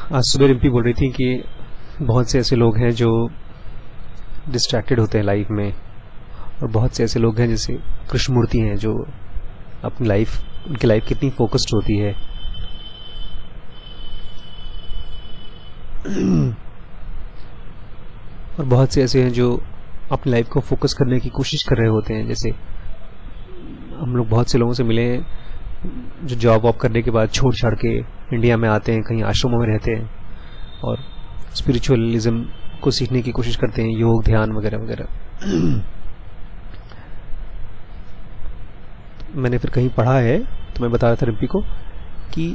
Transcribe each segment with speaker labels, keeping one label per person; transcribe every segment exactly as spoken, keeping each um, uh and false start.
Speaker 1: आज सुबह रिम्पी बोल रही थी कि बहुत से ऐसे लोग हैं जो डिस्ट्रैक्टेड होते हैं लाइफ में, और बहुत से ऐसे लोग हैं जैसे कृष्णमूर्ति हैं जो अपनी लाइफ, उनकी लाइफ कितनी फोकस्ड होती है। और बहुत से ऐसे हैं जो अपनी लाइफ को फोकस करने की कोशिश कर रहे होते हैं। जैसे हम लोग बहुत से लोगों से मिले जो जॉब वॉब करने के बाद छोड़ छाड़ के इंडिया में आते हैं, कहीं आश्रमों में रहते हैं और स्पिरिचुअलिज्म को सीखने की कोशिश करते हैं, योग ध्यान वगैरह वगैरह। मैंने फिर कहीं पढ़ा है, तो मैं बता रहा था रिम्पी को कि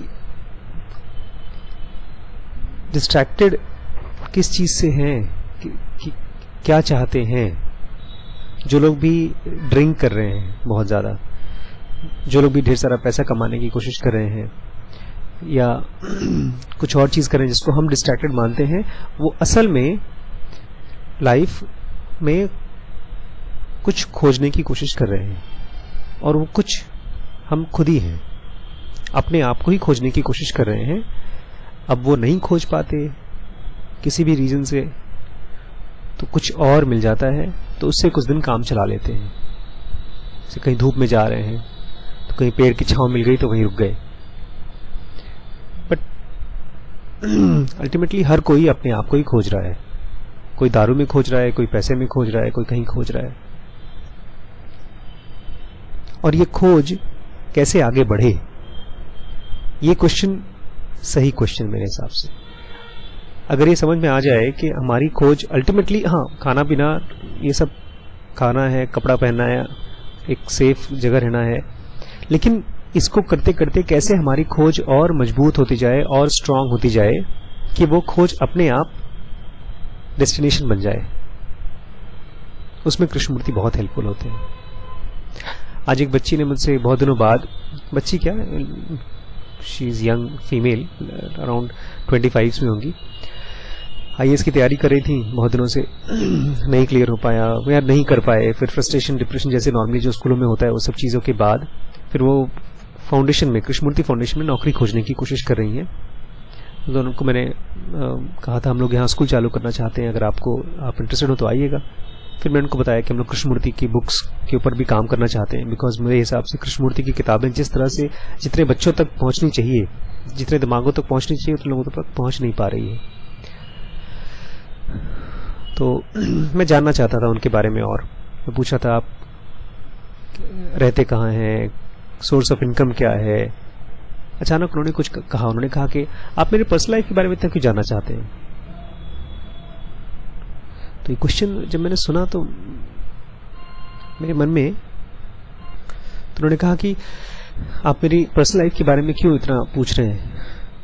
Speaker 1: डिस्ट्रैक्टेड किस चीज से हैं, कि, कि, क्या चाहते हैं। जो लोग भी ड्रिंक कर रहे हैं बहुत ज्यादा, जो लोग भी ढेर सारा पैसा कमाने की कोशिश कर रहे हैं या कुछ और चीज कर रहे हैं जिसको हम डिस्ट्रैक्टेड मानते हैं, वो असल में लाइफ में कुछ खोजने की कोशिश कर रहे हैं। और वो कुछ हम खुद ही हैं, अपने आप को ही खोजने की कोशिश कर रहे हैं। अब वो नहीं खोज पाते किसी भी रीजन से, तो कुछ और मिल जाता है, तो उससे कुछ दिन काम चला लेते हैं। जैसे कहीं धूप में जा रहे हैं तो कहीं पेड़ की छांव मिल गई तो वहीं रुक गए। बट अल्टीमेटली हर कोई अपने आप को ही खोज रहा है। कोई दारू में खोज रहा है, कोई पैसे में खोज रहा है, कोई कहीं खोज रहा है। और ये खोज कैसे आगे बढ़े, ये क्वेश्चन सही क्वेश्चन मेरे हिसाब से। अगर ये समझ में आ जाए कि हमारी खोज अल्टीमेटली, हाँ खाना पीना ये सब खाना है, कपड़ा पहनना है, एक सेफ जगह रहना है, लेकिन इसको करते करते कैसे हमारी खोज और मजबूत होती जाए और स्ट्रांग होती जाए कि वो खोज अपने आप डेस्टिनेशन बन जाए, उसमें कृष्णमूर्ति बहुत हेल्पफुल होते हैं। आज एक बच्ची ने मुझसे बहुत दिनों बाद, बच्ची क्या, she is young female, around twenty five में होंगी, आईएएस की तैयारी कर रही थी बहुत दिनों से, नहीं क्लियर हो पाया या नहीं कर पाए, फिर फ्रस्ट्रेशन डिप्रेशन जैसे नॉर्मली जो स्कूलों में होता है वो सब चीज़ों के बाद फिर वो फाउंडेशन में, कृष्णमूर्ति फाउंडेशन में नौकरी खोजने की कोशिश कर रही हैं। दोनों को मैंने आ, कहा था हम लोग यहाँ स्कूल चालू करना चाहते हैं, अगर आपको आप इंटरेस्टेड हो तो आइएगा। फिर मैंने उनको बताया कि हम लोग कृष्णमूर्ति की बुक्स के ऊपर भी काम करना चाहते हैं, बिकॉज मेरे हिसाब से कृष्णमूर्ति की किताबें जिस तरह से जितने बच्चों तक पहुंचनी चाहिए, जितने दिमागों तक पहुंचनी चाहिए, उतने लोगों तक पहुंच नहीं पा रही है। तो मैं जानना चाहता था उनके बारे में, और मैं पूछा था आप रहते कहाँ हैं, सोर्स ऑफ इनकम क्या है। अचानक उन्होंने कुछ कहा, उन्होंने कहा कि आप मेरे पर्सनल लाइफ के बारे में इतना क्यों जानना चाहते हैं। तो ये क्वेश्चन जब मैंने सुना तो मेरे मन में, तो उन्होंने कहा कि आप मेरी पर्सनल लाइफ के बारे में क्यों इतना पूछ रहे हैं।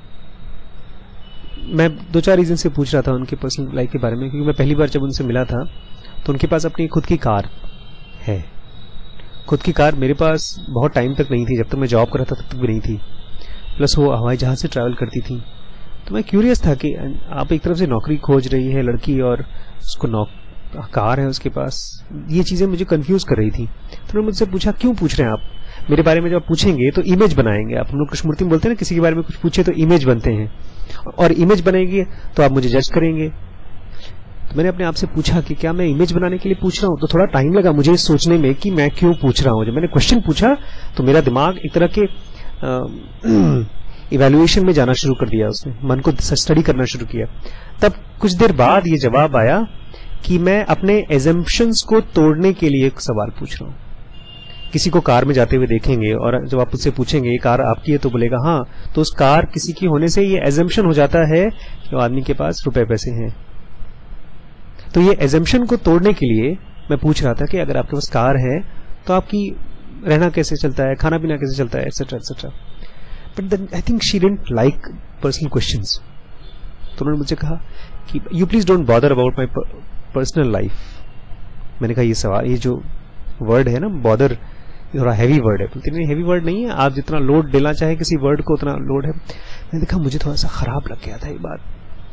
Speaker 1: मैं दो चार रीजन से पूछ रहा था उनके पर्सनल लाइफ के बारे में, क्योंकि मैं पहली बार जब उनसे मिला था तो उनके पास अपनी खुद की कार है। खुद की कार मेरे पास बहुत टाइम तक नहीं थी, जब तक मैं जॉब कर रहा था तब तक भी नहीं थी, प्लस वो हवाई जहाज से ट्रैवल करती थी। तो मैं क्यूरियस था कि आप एक तरफ से नौकरी खोज रही है लड़की और उसको नौ कार है उसके पास, ये चीजें मुझे कंफ्यूज कर रही थी। तो उन्होंने मुझसे पूछा क्यों पूछ रहे हैं आप मेरे बारे में, जब पूछेंगे तो इमेज बनाएंगे आप। हम लोग कृष्णमूर्ति में बोलते हैं ना, किसी के बारे में कुछ पूछे तो इमेज बनते हैं, और इमेज बनेगी तो आप मुझे जज करेंगे। तो मैंने अपने आप से पूछा कि क्या मैं इमेज बनाने के लिए पूछ रहा हूँ। तो थोड़ा टाइम लगा मुझे सोचने में कि मैं क्यों पूछ रहा हूँ। जब मैंने क्वेश्चन पूछा तो मेरा दिमाग एक तरह के इवैल्यूएशन में जाना शुरू कर दिया, उसने मन को स्टडी करना शुरू किया। तब कुछ देर बाद ये जवाब आया कि मैं अपने एजम्पशंस को तोड़ने के लिए एक सवाल पूछ रहा हूँ। किसी को कार में जाते हुए देखेंगे और जब आप उससे पूछेंगे ये कार आपकी है, तो बोलेगा हाँ, तो उस कार किसी की होने से ये एजम्पशन हो जाता है कि वो आदमी के पास रुपए पैसे हैं। तो ये एजम्पशन को तोड़ने के लिए मैं पूछ रहा था कि अगर आपके पास कार है तो आपकी रहना कैसे चलता है, खाना पीना कैसे चलता है, etcetera etcetera. But then I think she didn't like personal questions. तो उन्होंने मुझे कहा कि you please don't bother about my personal life. मैंने कहा ये सवाल, ये जो वर्ड है ना बॉदर, थोड़ा हैवी वर्ड है। बोलते नहीं हैवी वर्ड नहीं है, आप जितना लोड देना चाहे किसी वर्ड को उतना लोड है। मैंने देखा मुझे थोड़ा सा खराब लग गया था ये बात।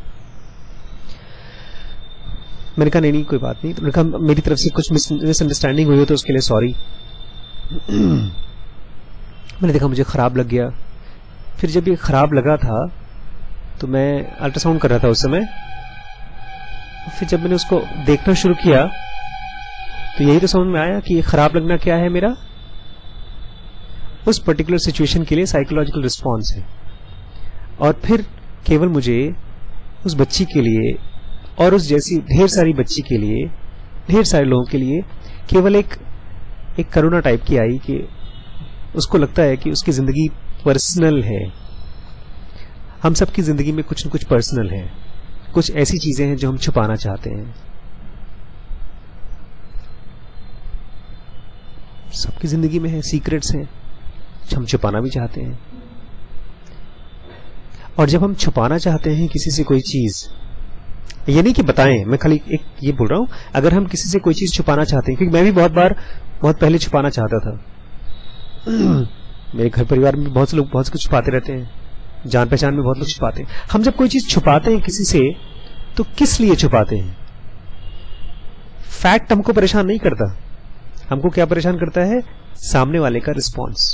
Speaker 1: मैंने कहा नहीं नहीं कोई बात नहीं। तो मैंने कहा मेरी तरफ से कुछ मिसअंडरस्टैंडिंग हुई हो तो उसके लिए सॉरी। मैंने देखा मुझे खराब लग गया। फिर जब ये खराब लगा था तो मैं अल्ट्रासाउंड कर रहा था उस समय। फिर जब मैंने उसको देखना शुरू किया तो यही तो समझ में आया कि खराब लगना क्या है, मेरा उस पर्टिकुलर सिचुएशन के लिए साइकोलॉजिकल रिस्पॉन्स है। और फिर केवल मुझे उस बच्ची के लिए और उस जैसी ढेर सारी बच्ची के लिए, ढेर सारे लोगों के लिए केवल एक एक करुणा टाइप की आई कि उसको लगता है कि उसकी जिंदगी पर्सनल है। हम सबकी जिंदगी में कुछ न कुछ पर्सनल है, कुछ ऐसी चीजें हैं जो हम छुपाना चाहते हैं। सबकी जिंदगी में है, सीक्रेट्स हैं, हम छुपाना भी चाहते हैं। और जब हम छुपाना चाहते हैं किसी से कोई चीज, ये नहीं कि बताएं, मैं खाली एक ये बोल रहा हूं, अगर हम किसी से कोई चीज छुपाना चाहते हैं, क्योंकि मैं भी बहुत बार बहुत पहले छुपाना चाहता था। मेरे घर परिवार में बहुत से लोग बहुत कुछ छुपाते रहते हैं, जान पहचान में बहुत लोग छुपाते हैं। हम जब कोई चीज छुपाते हैं किसी से तो किस लिए छुपाते हैं? फैक्ट हमको परेशान नहीं करता, हमको क्या परेशान करता है? सामने वाले का रिस्पॉन्स,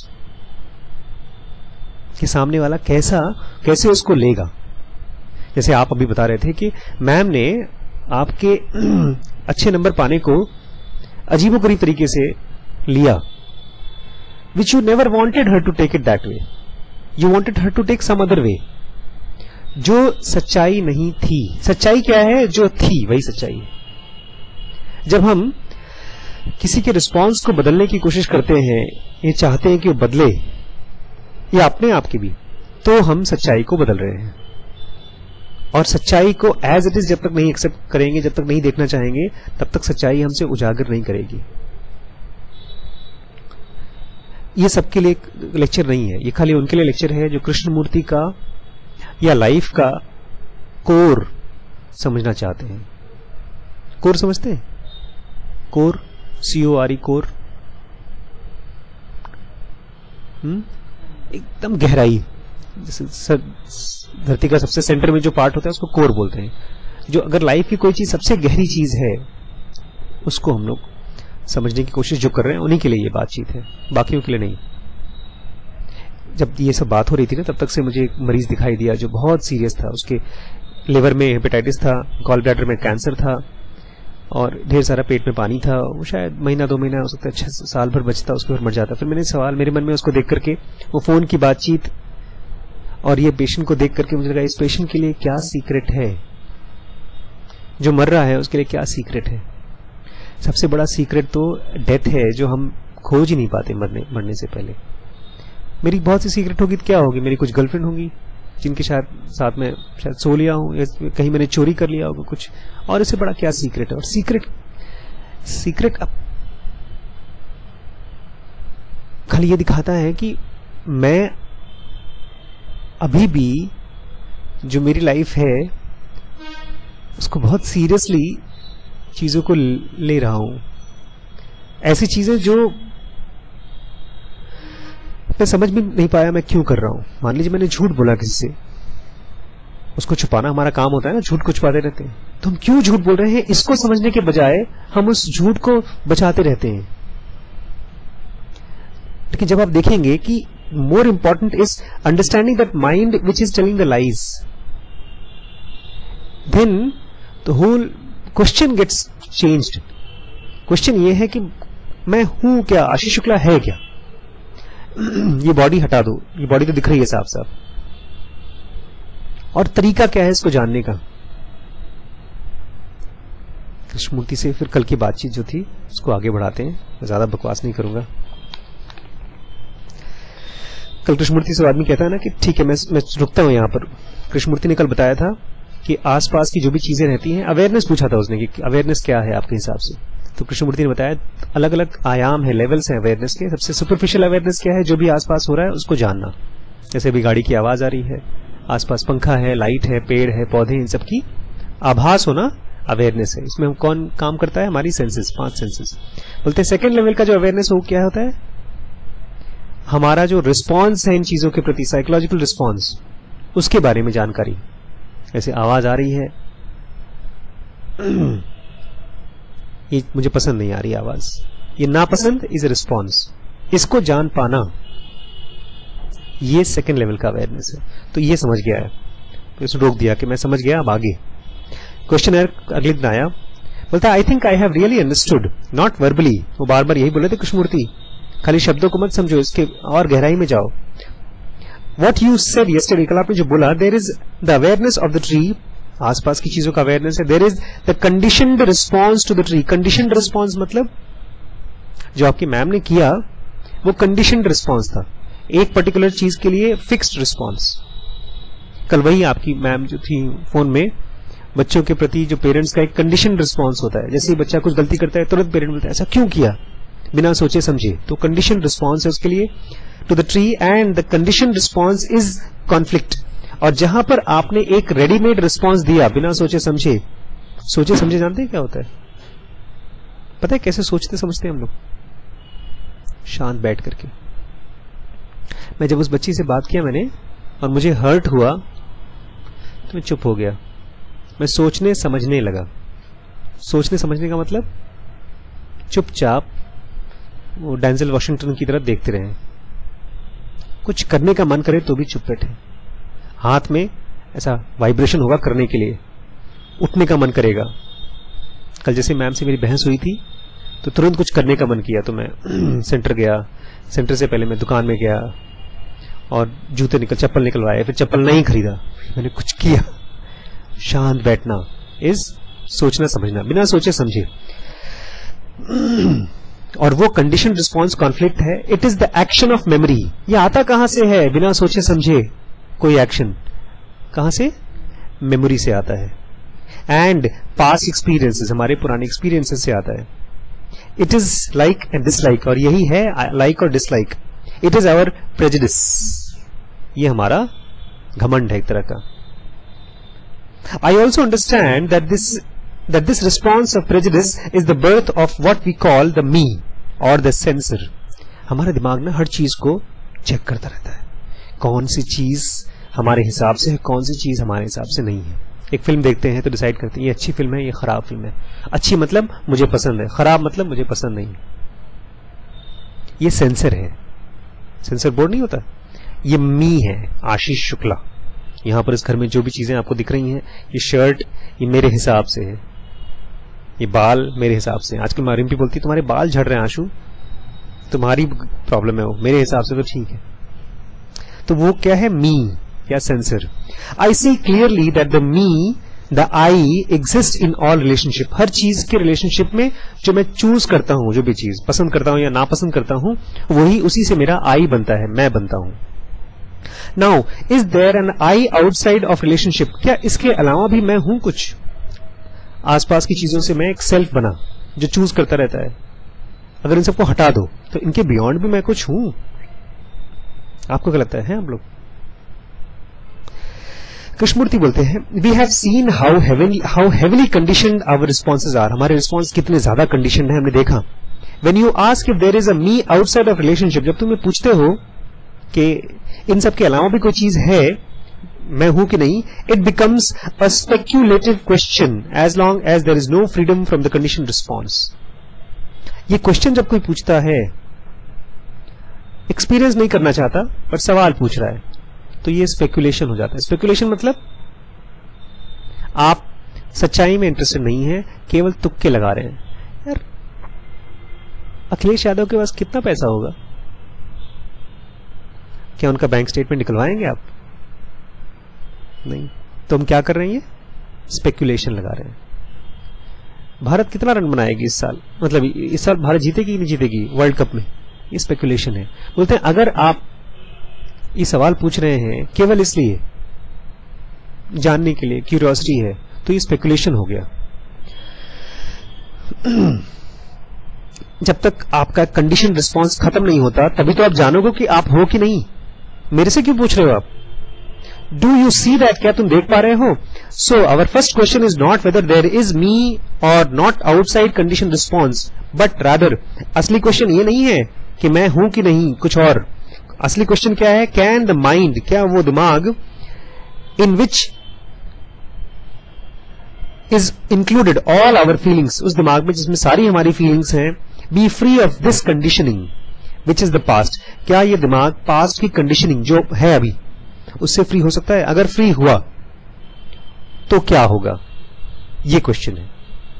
Speaker 1: कि सामने वाला कैसा कैसे उसको लेगा। जैसे आप अभी बता रहे थे कि मैम ने आपके अच्छे नंबर पाने को अजीबोगरीब तरीके से लिया, which you never wanted her to take it that way, you wanted her to take some other way, जो सच्चाई नहीं थी। सच्चाई क्या है? जो थी वही सच्चाई है। जब हम किसी के रिस्पॉन्स को बदलने की कोशिश करते हैं, ये चाहते हैं कि वो बदले, या अपने आप की भी, तो हम सच्चाई को बदल रहे हैं। और सच्चाई को एज इट इज जब तक नहीं एक्सेप्ट करेंगे, जब तक नहीं देखना चाहेंगे, तब तक सच्चाई हमसे उजागर नहीं करेगी। ये सबके लिए लेक्चर नहीं है, ये खाली उनके लिए लेक्चर है जो कृष्णमूर्ति का या लाइफ का कोर समझना चाहते हैं। कोर समझते हैं? Core, C O R E, core, hmm एकदम गहराई, जैसे धरती का सबसे सेंटर में जो पार्ट होता है उसको कोर बोलते हैं। जो अगर लाइफ की कोई चीज सबसे गहरी चीज है, उसको हम लोग समझने की कोशिश जो कर रहे हैं, उन्हीं के लिए ये बातचीत है, बाकियों के लिए नहीं। जब ये सब बात हो रही थी ना, तब तक से मुझे एक मरीज दिखाई दिया जो बहुत सीरियस था। उसके लिवर में हेपेटाइटिस था, गॉल ब्लैडर में कैंसर था, और ढेर सारा पेट में पानी था। वो शायद महीना दो महीना हो सकता है, छह साल भर बचता, उसके बाद मर जाता। फिर मैंने सवाल मेरे मन में उसको देख करके, वो फोन की बातचीत और ये पेशेंट को देख करके मुझे लगा, इस पेशेंट के लिए क्या सीक्रेट है? जो मर रहा है उसके लिए क्या सीक्रेट है? सबसे बड़ा सीक्रेट तो डेथ है, जो हम खोज ही नहीं पाते मरने मरने से पहले। मेरी बहुत सी सीक्रेट होगी तो क्या होगी? मेरी कुछ गर्लफ्रेंड होंगी जिनके शायद साथ में शायद सो लिया हूं, या कहीं मैंने चोरी कर लिया होगा कुछ, और इससे बड़ा क्या सीक्रेट है? और सीक्रेट सीक्रेट अब खाली ये दिखाता है कि मैं अभी भी जो मेरी लाइफ है उसको बहुत सीरियसली चीजों को ले रहा हूं। ऐसी चीजें जो मैं समझ भी नहीं पाया मैं क्यों कर रहा हूं। मान लीजिए मैंने झूठ बोला किसी से, उसको छुपाना हमारा काम होता है ना, झूठ को छुपाते रहते हैं। तो हम क्यों झूठ बोल रहे हैं, इसको समझने के बजाय हम उस झूठ को बचाते रहते हैं। लेकिन जब आप देखेंगे कि more important is understanding that mind which is telling the lies, then the whole question gets changed. Question ये है कि मैं हूं क्या? आशीष शुक्ला है क्या? ये बॉडी हटा दो, ये बॉडी तो दिख रही है साफ साफ, और तरीका क्या है इसको जानने का? कृष्णमूर्ति से फिर कल की बातचीत जो थी उसको आगे बढ़ाते हैं, मैं ज्यादा बकवास नहीं करूंगा। कल कृष्णमूर्ति से आदमी कहता है ना कि ठीक है मैं मैं रुकता हूं यहां पर। कृष्णमूर्ति ने कल बताया था कि आसपास की जो भी चीजें रहती हैं, अवेयरनेस पूछा था उसने कि अवेयरनेस क्या है आपके हिसाब से। तो कृष्णमूर्ति ने बताया अलग अलग आयाम है, लेवल्स हैं अवेयरनेस के। सबसे सुपरफिशियल अवेयरनेस क्या है? जो भी आसपास हो रहा है उसको जानना। जैसे भी गाड़ी की आवाज आ रही है, आसपास पंखा है, लाइट है, पेड़ है, पौधे, इन सब की आभास होना अवेयरनेस है। इसमें हम कौन काम करता है? हमारी सेंसेस, पांच सेंसेस। बोलते हैं सेकेंड लेवल का जो अवेयरनेस हो क्या होता है? हमारा जो रिस्पॉन्स है इन चीजों के प्रति, साइकोलॉजिकल रिस्पॉन्स, उसके बारे में जानकारी। ऐसे आवाज आ रही है, ये मुझे पसंद नहीं आ रही आवाज, ये नापसंद इज रिस्पॉन्स। इसको जान पाना, ये सेकेंड लेवल का अवेयरनेस है। तो ये समझ गया है। तो इसने रोक दिया कि मैं समझ गया, अब आगे। क्वेश्चन अगले दिन आया, बोलता है I think I have really understood, not verbally. वो बार बार यही बोले थे कृष्णमूर्ति, खाली शब्दों को मत समझो, इसके और गहराई में जाओ। वॉट यू सेड यस्टरडे, कल आपने जो बोला, there is the awareness of the tree, आसपास की चीजों का अवेयरनेस है। There is the conditioned response to the tree. Conditioned response मतलब जो आपकी मैम ने किया वो कंडीशनड रिस्पॉन्स था, एक पर्टिकुलर चीज के लिए फिक्स्ड रिस्पॉन्स। कल वही आपकी मैम जो थी फोन में, बच्चों के प्रति जो पेरेंट्स का एक कंडीशन रिस्पॉन्स होता है, जैसे ही बच्चा कुछ गलती करता है तुरंत पेरेंट बोलता है ऐसा क्यों किया, बिना सोचे समझे, तो कंडीशन रिस्पॉन्स है उसके लिए to the tree. And the condition response is conflict. और जहां पर आपने एक रेडीमेड रिस्पॉन्स दिया बिना सोचे समझे, सोचे समझे जानते हैं क्या होता है? पता है कैसे सोचते समझते हैं हम लोग? शांत बैठ करके। मैं जब उस बच्ची से बात किया मैंने और मुझे हर्ट हुआ तो मैं चुप हो गया, मैं सोचने समझने लगा। सोचने समझने का मतलब चुपचाप वो डेंजल वॉशिंगटन की तरफ देखते रहे, कुछ करने का मन करे तो भी चुप बैठे, हाथ में ऐसा वाइब्रेशन होगा करने के लिए, उठने का मन करेगा। कल जैसे मैम से मेरी बहस हुई थी तो तुरंत कुछ करने का मन किया, तो मैं सेंटर गया, सेंटर से पहले मैं दुकान में गया और जूते निकल चप्पल निकलवाए, फिर चप्पल नहीं खरीदा, मैंने कुछ किया। शांत बैठना इज सोचना समझना, बिना सोचे समझे। और वो कंडीशन रिस्पॉन्स कॉन्फ्लिक्ट है। It is the action of memory. ये आता कहां से है? बिना सोचे समझे कोई एक्शन कहां से? मेमोरी से आता है। एंड पास्ट एक्सपीरियंसेस, हमारे पुराने एक्सपीरियंसेस से आता है। It is like and dislike, और यही है लाइक और dislike. It is our prejudice, ये हमारा घमंड है एक तरह का। I also understand that this that this response of prejudice is the birth of what we call the me or the censor. हमारा दिमाग ना हर चीज को चेक करता रहता है, कौन सी चीज हमारे हिसाब से है, कौन सी चीज हमारे हिसाब से नहीं है। एक फिल्म देखते हैं तो डिसाइड करते हैं ये अच्छी फिल्म है, ये खराब फिल्म है। अच्छी मतलब मुझे पसंद है, खराब मतलब मुझे पसंद नहीं। ये सेंसर है, सेंसर बोर्ड नहीं होता, ये मी है, आशीष शुक्ला। यहां पर इस घर में जो भी चीजें आपको दिख रही हैं, ये शर्ट ये मेरे हिसाब से है, ये बाल मेरे हिसाब से। आजकल मैं रिम्पी बोलती तुम्हारे बाल झड़ रहे हैं आशु, तुम्हारी प्रॉब्लम है, वो मेरे हिसाब से तो ठीक है। तो वो क्या है? मी या censor. I see clearly that the me the I exist in all relationship. हर चीज के रिलेशनशिप में जो मैं चूज करता हूं, जो भी चीज पसंद करता हूं या नापसंद करता हूं, वही उसी से मेरा आई बनता है, मैं बनता हूं। Now is there an I outside of relationship? क्या इसके अलावा भी मैं हूं कुछ? आसपास की चीजों से मैं एक सेल्फ बना जो चूज करता रहता है। अगर इन सबको हटा दो तो इनके बियॉन्ड भी मैं कुछ हूं। आपको क्या लगता है, है हम लोग? कृष्णमूर्ति बोलते हैं we have seen how heavily how heavily conditioned our responses are. हमारे रिस्पॉन्स कितने ज्यादा कंडीशनड है, हमने देखा। When you ask if there is a me outside of relationship, जब तुम्हें पूछते हो कि इन सब के अलावा भी कोई चीज है, मैं हूं कि नहीं, it becomes a speculative question as long as there is no freedom from the condition response. ये क्वेश्चन जब कोई पूछता है, एक्सपीरियंस नहीं करना चाहता पर सवाल पूछ रहा है, तो ये स्पेक्यूलेशन हो जाता है। स्पेक्यूलेशन मतलब आप सच्चाई में इंटरेस्टेड नहीं है, केवल तुक्के लगा रहे हैं। यार अखिलेश यादव के पास कितना पैसा होगा? क्या उनका बैंक स्टेटमेंट निकलवाएंगे आप? नहीं। तो हम क्या कर रहे हैं? स्पेक्यूलेशन लगा रहे हैं। भारत कितना रन बनाएगी इस साल, मतलब इस साल भारत जीतेगी नहीं जीतेगी वर्ल्ड कप में, ये स्पेक्यूलेशन है। बोलते हैं अगर आप ये सवाल पूछ रहे हैं केवल इसलिए जानने के लिए, क्यूरियोसिटी है, तो ये स्पेक्यूलेशन हो गया। जब तक आपका कंडीशन रिस्पॉन्स खत्म नहीं होता तभी तो आप जानोगे कि आप हो कि नहीं। मेरे से क्यों पूछ रहे हो आप? Do you see that? क्या तुम देख पा रहे हो? So our first question is not whether there is me or not outside condition response, but rather असली क्वेश्चन ये नहीं है कि मैं हूं कि नहीं, कुछ और। असली क्वेश्चन क्या है? कैन द माइंड, क्या वो दिमाग in which is included all our feelings, उस दिमाग में जिसमें सारी हमारी फीलिंग्स हैं, be free of this conditioning which is the past. क्या ये दिमाग पास्ट की कंडीशनिंग जो है अभी उससे फ्री हो सकता है? अगर फ्री हुआ तो क्या होगा, ये क्वेश्चन है।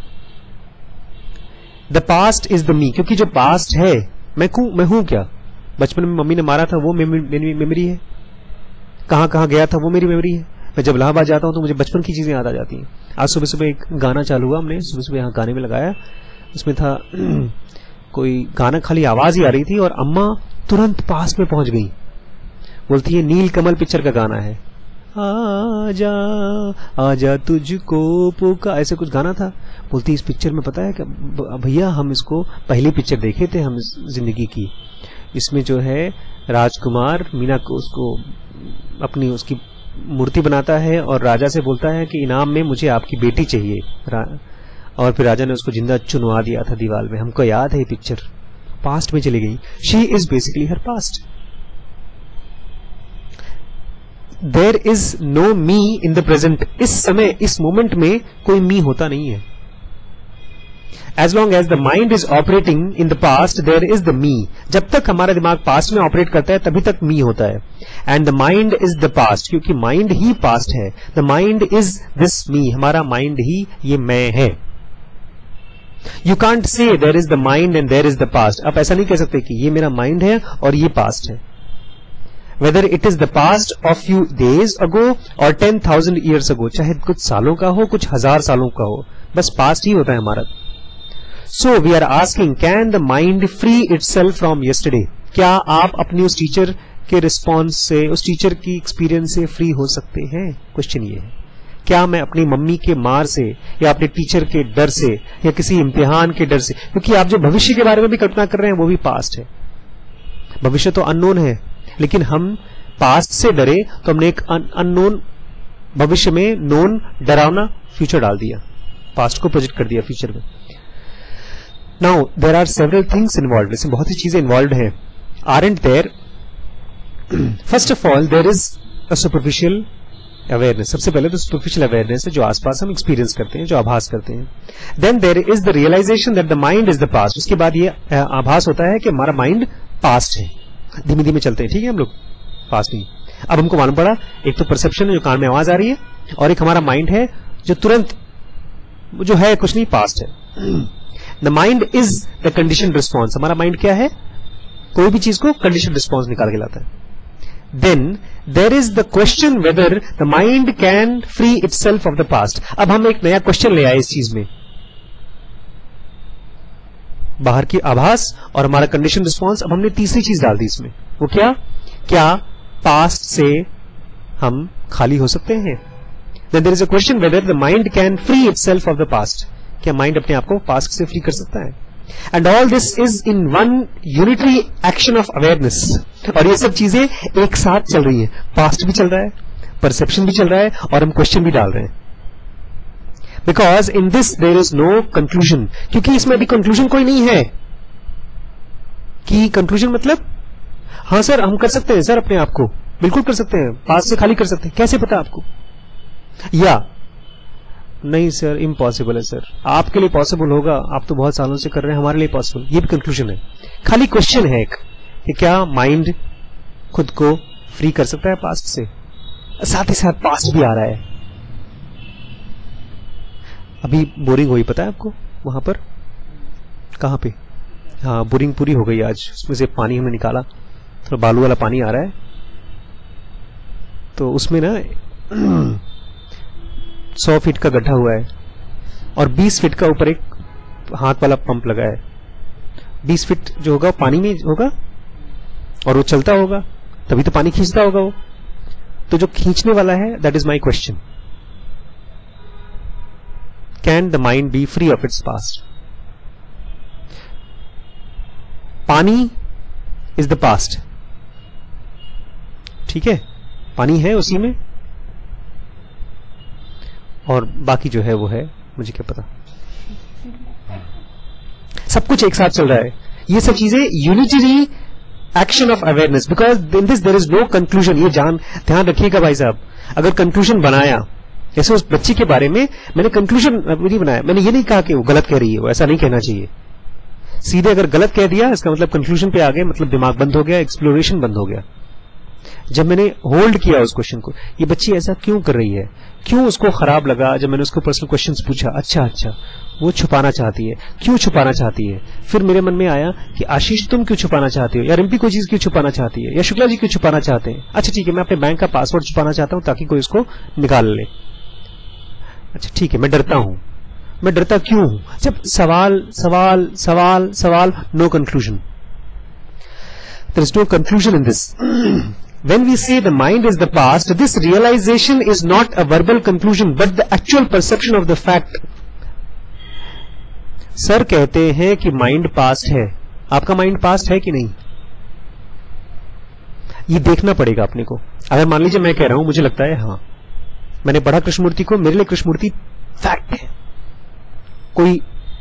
Speaker 1: The past is the me, क्योंकि जो पास्ट है मैं हूं, मैं हूं क्या, बचपन में मम्मी ने मारा था वो मेरी मेमोरी है, कहां कहां गया था वो मेरी मेमोरी है। मैं जब इलाहाबाद जाता हूं तो मुझे बचपन की चीजें याद आ जाती हैं। आज सुबह सुबह एक गाना चालू हुआ, हमने सुबह सुबह यहाँ गाने में लगाया, उसमें था कोई गाना, खाली आवाज ही आ रही थी और अम्मा तुरंत पास में पहुंच गई, बोलती है नील कमल पिक्चर का गाना है, आजा आजा तुझको पुकार, ऐसे कुछ गाना था। बोलती इस पिक्चर में पता है कि भैया हम इसको पहली पिक्चर देखे थे हम जिंदगी की, इसमें जो है राजकुमार मीना को उसको अपनी उसकी मूर्ति बनाता है और राजा से बोलता है कि इनाम में मुझे आपकी बेटी चाहिए, और फिर राजा ने उसको जिंदा चुनवा दिया था दीवार में। हमको याद है ये पिक्चर, पास्ट में चली गई। She is basically her past. There is no me in the present, इस समय इस मोमेंट में कोई मी होता नहीं है। As long as the mind is operating in the past there is the me, जब तक हमारा दिमाग पास्ट में ऑपरेट करता है तभी तक मी होता है। And the mind is the past, क्योंकि माइंड ही पास्ट है। The mind is this me, हमारा माइंड ही ये मैं है। You can't say there is the mind and there is the past, आप ऐसा नहीं कह सकते कि ये मेरा माइंड है और ये पास्ट है। Whether it is the past of few days ago or ten thousand years ago, चाहे कुछ सालों का हो कुछ हजार सालों का हो, बस पास्ट ही होता है हमारा। So we are asking can the mind free itself from yesterday, क्या आप अपनी उस टीचर के रिस्पॉन्स से, उस टीचर की एक्सपीरियंस से फ्री हो सकते हैं? क्वेश्चन ये है, क्या मैं अपनी मम्मी के मार से या अपने टीचर के डर से या किसी इम्तिहान के डर से, क्योंकि आप जो भविष्य के बारे में भी कल्पना कर रहे हैं वो भी पास्ट है। भविष्य तो अननोन है, लेकिन हम पास्ट से डरे तो हमने एक अननोन भविष्य में नोन डरावना फ्यूचर डाल दिया, पास्ट को प्रोजेक्ट कर दिया फ्यूचर में। Now there are several things involve, इसमें बहुत सी चीजें इन्वॉल्व हैं। Aren't there, first of all there is a superficial awareness, सबसे पहले तो सुपरफिशियल अवेयरनेस है जो आसपास हम एक्सपीरियंस करते हैं, जो आभास करते हैं। Then there is the realization that the mind is the past, उसके बाद ये आभास होता है कि हमारा माइंड पास्ट है। धीमे धीमे चलते हैं, ठीक है, हम लोग पास्ट नहीं। अब हमको मालूम पड़ा एक तो परसेप्शन है जो कान में आवाज आ रही है, और एक हमारा माइंड है जो तुरंत जो है कुछ नहीं, पास्ट है। The mind is the condition response, हमारा माइंड क्या है, कोई भी चीज को कंडीशन रिस्पॉन्स निकाल के लाता है। Then there is the question whether the mind can free itself of the past. अब हम एक नया क्वेश्चन ले आए इस चीज में, बाहर की आभास और हमारा कंडीशन रिस्पॉन्स। अब हमने तीसरी चीज डाल दी इसमें, वो क्या, क्या पास्ट से हम खाली हो सकते हैं? Then there is a question whether the mind can free itself of the past, क्या माइंड अपने आप को पास्ट से फ्री कर सकता है? And all this is in one unitary action of awareness, और ये सब चीजें एक साथ चल रही है, पास्ट भी चल रहा है, परसेप्शन भी चल रहा है, और हम क्वेश्चन भी डाल रहे हैं। Because in this there is no conclusion, क्योंकि इसमें अभी कंक्लूजन कोई नहीं है। कि कंक्लूजन मतलब, हाँ सर हम कर सकते हैं सर अपने आप को, बिल्कुल कर सकते हैं, पास्ट से खाली कर सकते हैं, कैसे पता आपको? या नहीं सर इम्पॉसिबल है सर, आपके लिए पॉसिबल होगा, आप तो बहुत सालों से कर रहे हैं, हमारे लिए पॉसिबल, ये भी कंक्लूजन है। खाली क्वेश्चन है एक कि क्या माइंड खुद को फ्री कर सकता है पास्ट से? साथ ही साथ पास्ट भी आ रहा है। अभी बोरिंग हुई पता है आपको वहां पर, कहां पे? हाँ बोरिंग पूरी हो गई आज, उसमें से पानी हमने निकाला, थोड़ा बालू वाला पानी आ रहा है, तो उसमें ना सौ फीट का गड्ढा हुआ है और बीस फीट का ऊपर एक हाथ वाला पंप लगा है। बीस फीट जो होगा पानी में होगा और वो चलता होगा, तभी तो पानी खींचता होगा वो। तो जो खींचने वाला है, that is my question, can the mind be free of its past? Pani is the past, ठीक है, पानी है उसी में, और बाकी जो है वो है मुझे क्या पता। सब कुछ एक साथ चल रहा है, ये सब चीजें unitary action of awareness, because in this there is no conclusion. ये जान ध्यान रखिएगा भाई साहब, अगर कंक्लूजन बनाया, जैसे उस बच्ची के बारे में मैंने कंक्लूजन नहीं बनाया, मैंने ये नहीं कहा कि वो गलत कह रही है, वो ऐसा नहीं कहना चाहिए। सीधे अगर गलत कह दिया इसका मतलब कंक्लूजन पे आ गए, मतलब दिमाग बंद हो गया, एक्सप्लोरेशन बंद हो गया। जब मैंने होल्ड किया उस क्वेश्चन को, ये बच्ची ऐसा क्यों कर रही है, क्यों उसको खराब लगा जब मैंने उसको पर्सनल क्वेश्चंस पूछा, अच्छा अच्छा वो छुपाना चाहती है, क्यों छुपाना चाहती है। फिर मेरे मन में आया कि आशीष तुम क्यों छुपाना चाहते हो, या रिम्पी कोई चीज क्यों छुपाना चाहती है, या शुक्ला जी क्यों छुपाना चाहते हैं। अच्छा ठीक है, मैं अपने बैंक का पासवर्ड छुपाना चाहता हूं ताकि कोई उसको निकाल ले। अच्छा ठीक है, मैं डरता हूं। मैं डरता क्यों हूं? जब सवाल सवाल सवाल सवाल, no conclusion, there is no conclusion in this. When we say the mind is the past, this realization is not a verbal conclusion but the actual perception of the fact. Sir कहते हैं कि mind past है। आपका mind past है कि नहीं, ये देखना पड़ेगा अपने को। अगर मान लीजिए मैं कह रहा हूं, मुझे लगता है हाँ मैंने पढ़ा कृष्णमूर्ति को, मेरे लिए कृष्णमूर्ति फैक्ट है, कोई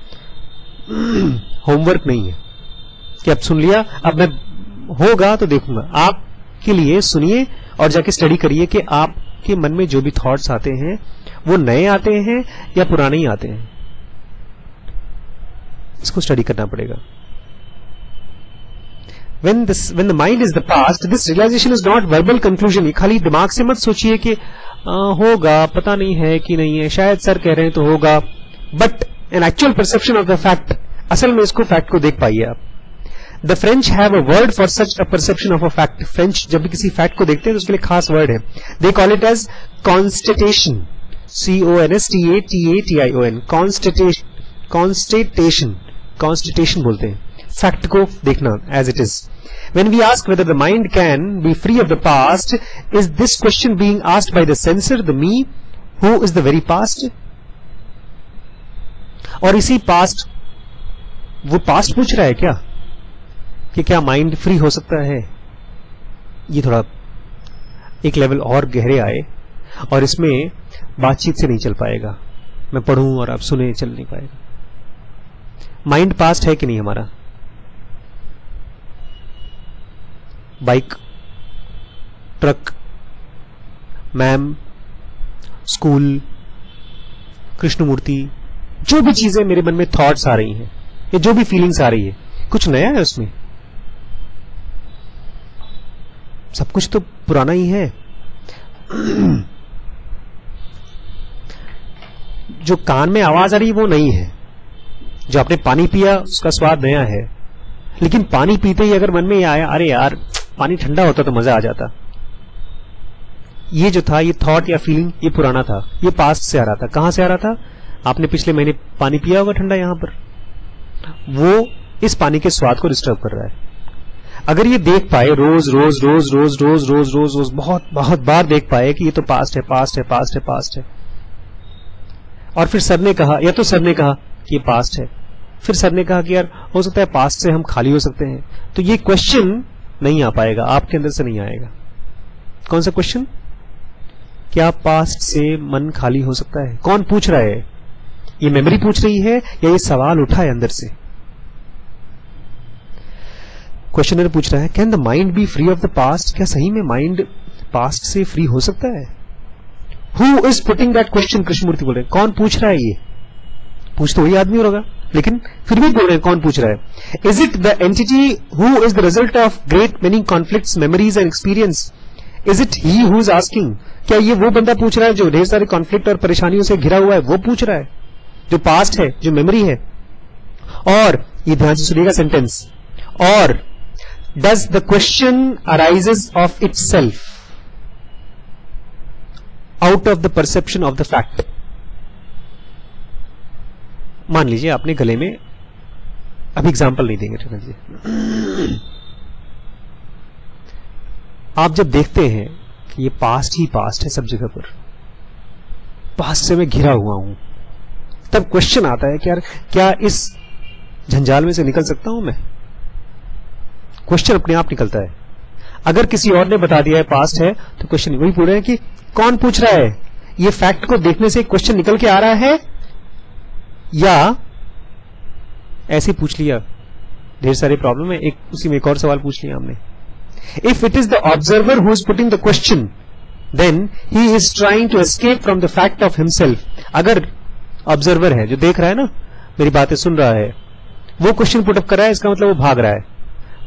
Speaker 1: होमवर्क नहीं है कि अब सुन लिया, अब मैं होगा तो देखूंगा। आप के लिए सुनिए और जाके स्टडी करिए कि आपके मन में जो भी थॉट्स आते हैं वो नए आते हैं या पुराने ही आते हैं। इसको स्टडी करना पड़ेगा। When this, when the mind is the past, this realization is not verbal conclusion. ये खाली दिमाग से मत सोचिए कि आ, होगा, पता नहीं है कि नहीं है, शायद सर कह रहे हैं तो होगा, but an actual perception of the fact. असल में इसको फैक्ट को देख पाइए आप। The French have a word for such a perception of a fact. French जब भी किसी फैक्ट को देखते हैं तो उसके लिए खास वर्ड है। They call it as constatation. C O N S T A T A T I O N. Constatation. Constatation. Constatation बोलते हैं फैक्ट को देखना as it is. When we ask whether the mind can be free of the past, is this question being asked by the censor, the me, who is the very past? और इसी past, वो past पूछ रहा है क्या कि क्या mind free हो सकता है। ये थोड़ा एक लेवल और गहरे आए और इसमें बातचीत से नहीं चल पाएगा, मैं पढ़ूं और आप सुने, चल नहीं पाएगा। माइंड पास्ट है कि नहीं हमारा। Bike, truck, ma'am, school, Krishnamurti, जो भी चीजें मेरे मन में थॉट्स आ रही हैं या जो भी फीलिंग्स आ रही है, कुछ नया है उसमें, सब कुछ तो पुराना ही है। जो कान में आवाज आ रही है वो नहीं है, जो आपने पानी पिया उसका स्वाद नया है, लेकिन पानी पीते ही अगर मन में ये आया अरे यार पानी ठंडा होता तो मजा आ जाता, ये जो था, ये थॉट या फीलिंग, ये पुराना था, ये पास्ट से आ रहा था। कहां से आ रहा था? आपने पिछले महीने पानी पिया होगा ठंडा, यहां पर वो इस पानी के स्वाद को डिस्टर्ब कर रहा है। अगर ये देख पाए रोज रोज रोज रोज रोज रोज रोज रोज बहुत बहुत बार देख पाए कि ये तो पास्ट है, पास्ट है, पास्ट है, पास्ट है, और फिर सर ने कहा, या तो सर ने कहा कि ये पास्ट है, फिर सर ने कहा कि यार हो सकता है पास्ट से हम खाली हो सकते हैं, तो ये क्वेश्चन नहीं आ पाएगा, आपके अंदर से नहीं आएगा। कौन सा क्वेश्चन? क्या पास्ट से मन खाली हो सकता है? कौन पूछ रहा है? ये मेमोरी पूछ रही है या ये सवाल उठा है अंदर से? क्वेश्चनर पूछ रहा है can the mind be free of the past? क्या सही में माइंड पास्ट से फ्री हो सकता है? Who is putting that question? Krishnamurti बोल रहे हैं। कौन पूछ रहा है? ये पूछ तो वही आदमी होगा, लेकिन फिर भी बोल रहे हैं कौन पूछ रहा है। Is it the entity who is the result of great many conflicts, memories and experience? Is it he who is asking? क्या ये वो बंदा पूछ रहा है जो ढेर सारे कॉन्फ्लिक्ट और परेशानियों से घिरा हुआ है, वो पूछ रहा है, जो पास्ट है, जो मेमोरी है? और ये ध्यान से सुनिएगा सेंटेंस, और does the question arises of itself out of the perception of the fact? मान लीजिए आपने गले में, अभी एग्जाम्पल नहीं देंगे, ठीक है, आप जब देखते हैं कि ये पास्ट ही पास्ट है सब जगह पर, पास्ट से मैं घिरा हुआ हूं, तब क्वेश्चन आता है कि यार क्या इस झंझाल में से निकल सकता हूं मैं? क्वेश्चन अपने आप निकलता है। अगर किसी और ने बता दिया है पास्ट है तो क्वेश्चन वही पूछ रहे हैं कि कौन पूछ रहा है? ये फैक्ट को देखने से क्वेश्चन निकल के आ रहा है या ऐसे पूछ लिया? ढेर सारे प्रॉब्लम है, एक उसी में एक और सवाल पूछ लिया हमने। If it is the observer who is putting the question then he is trying to escape from the fact of himself. अगर ऑब्जर्वर है जो देख रहा है ना, मेरी बातें सुन रहा है, वो क्वेश्चन पुटअप कर रहा है, इसका मतलब वो भाग रहा है,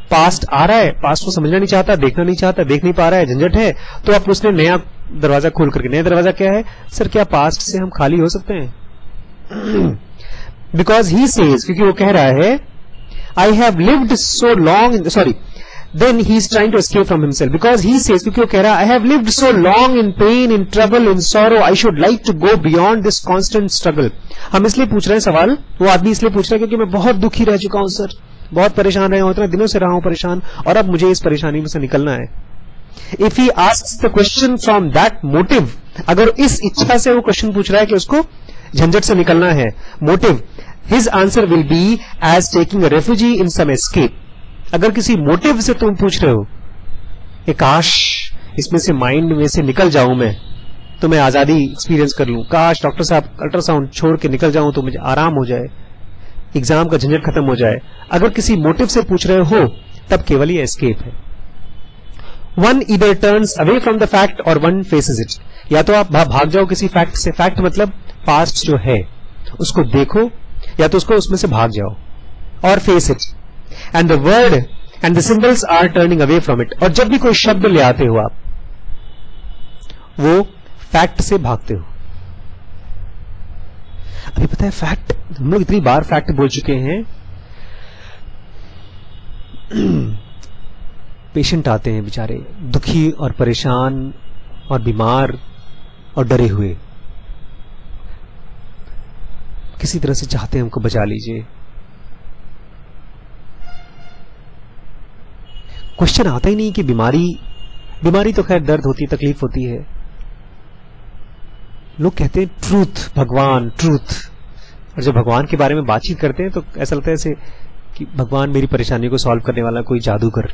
Speaker 1: पास्ट आ रहा है, पास्ट को समझना नहीं चाहता, देखना नहीं चाहता, देख नहीं पा रहा है, झंझट है, तो आप उसने नया दरवाजा खोल करके, नया दरवाजा क्या है? सर क्या पास्ट से हम खाली हो सकते हैं? बिकॉज ही सेज, क्योंकि वो कह रहा है I have lived so long in, sorry, then he is trying to escape from himself because he says, क्योंकि वो कह रहा है I have lived so long in pain, in trouble, in sorrow, I should like to go beyond this constant struggle. हम इसलिए पूछ रहे हैं सवाल, वो आदमी इसलिए पूछ रहा है क्योंकि मैं बहुत दुखी रह चुका हूं सर, बहुत परेशान रहा हूं, इतने दिनों से रहा हूं परेशान, और अब मुझे इस परेशानी में से निकलना है. If he asks the question from that motive, अगर इस इच्छा से वो क्वेश्चन पूछ रहा है कि उसको झंझट से निकलना है, motive, his answer will be as taking a refugee in some escape. अगर किसी मोटिव से तुम पूछ रहे हो कि काश इसमें से माइंड में से निकल जाऊं मैं, तो मैं आजादी एक्सपीरियंस कर लूं, काश डॉक्टर साहब अल्ट्रासाउंड छोड़ के निकल जाऊं तो मुझे आराम हो जाए, एग्जाम का झंझट खत्म हो जाए, अगर किसी मोटिव से पूछ रहे हो तब केवल ये एस्केप है. One either turns away from the fact or one faces it. या तो आप भाग जाओ किसी फैक्ट से, फैक्ट मतलब पास्ट जो है उसको देखो, या तो उसको उसमें से भाग जाओ, और face it. And the word and the symbols are turning away from it. और जब भी कोई शब्द ले आते हो आप, वो फैक्ट से भागते हो. अभी पता है फैक्ट, हम लोग इतनी बार फैक्ट बोल चुके हैं. पेशेंट आते हैं बेचारे दुखी और परेशान और बीमार और डरे हुए, किसी तरह से चाहते हैं हमको बचा लीजिए. क्वेश्चन आता ही नहीं कि बीमारी, बीमारी तो खैर दर्द होती है, तकलीफ होती है. लोग कहते हैं ट्रूथ, भगवान, ट्रूथ. और जब भगवान के बारे में बातचीत करते हैं तो ऐसा लगता है ऐसे कि भगवान मेरी परेशानी को सॉल्व करने वाला कोई जादूगर.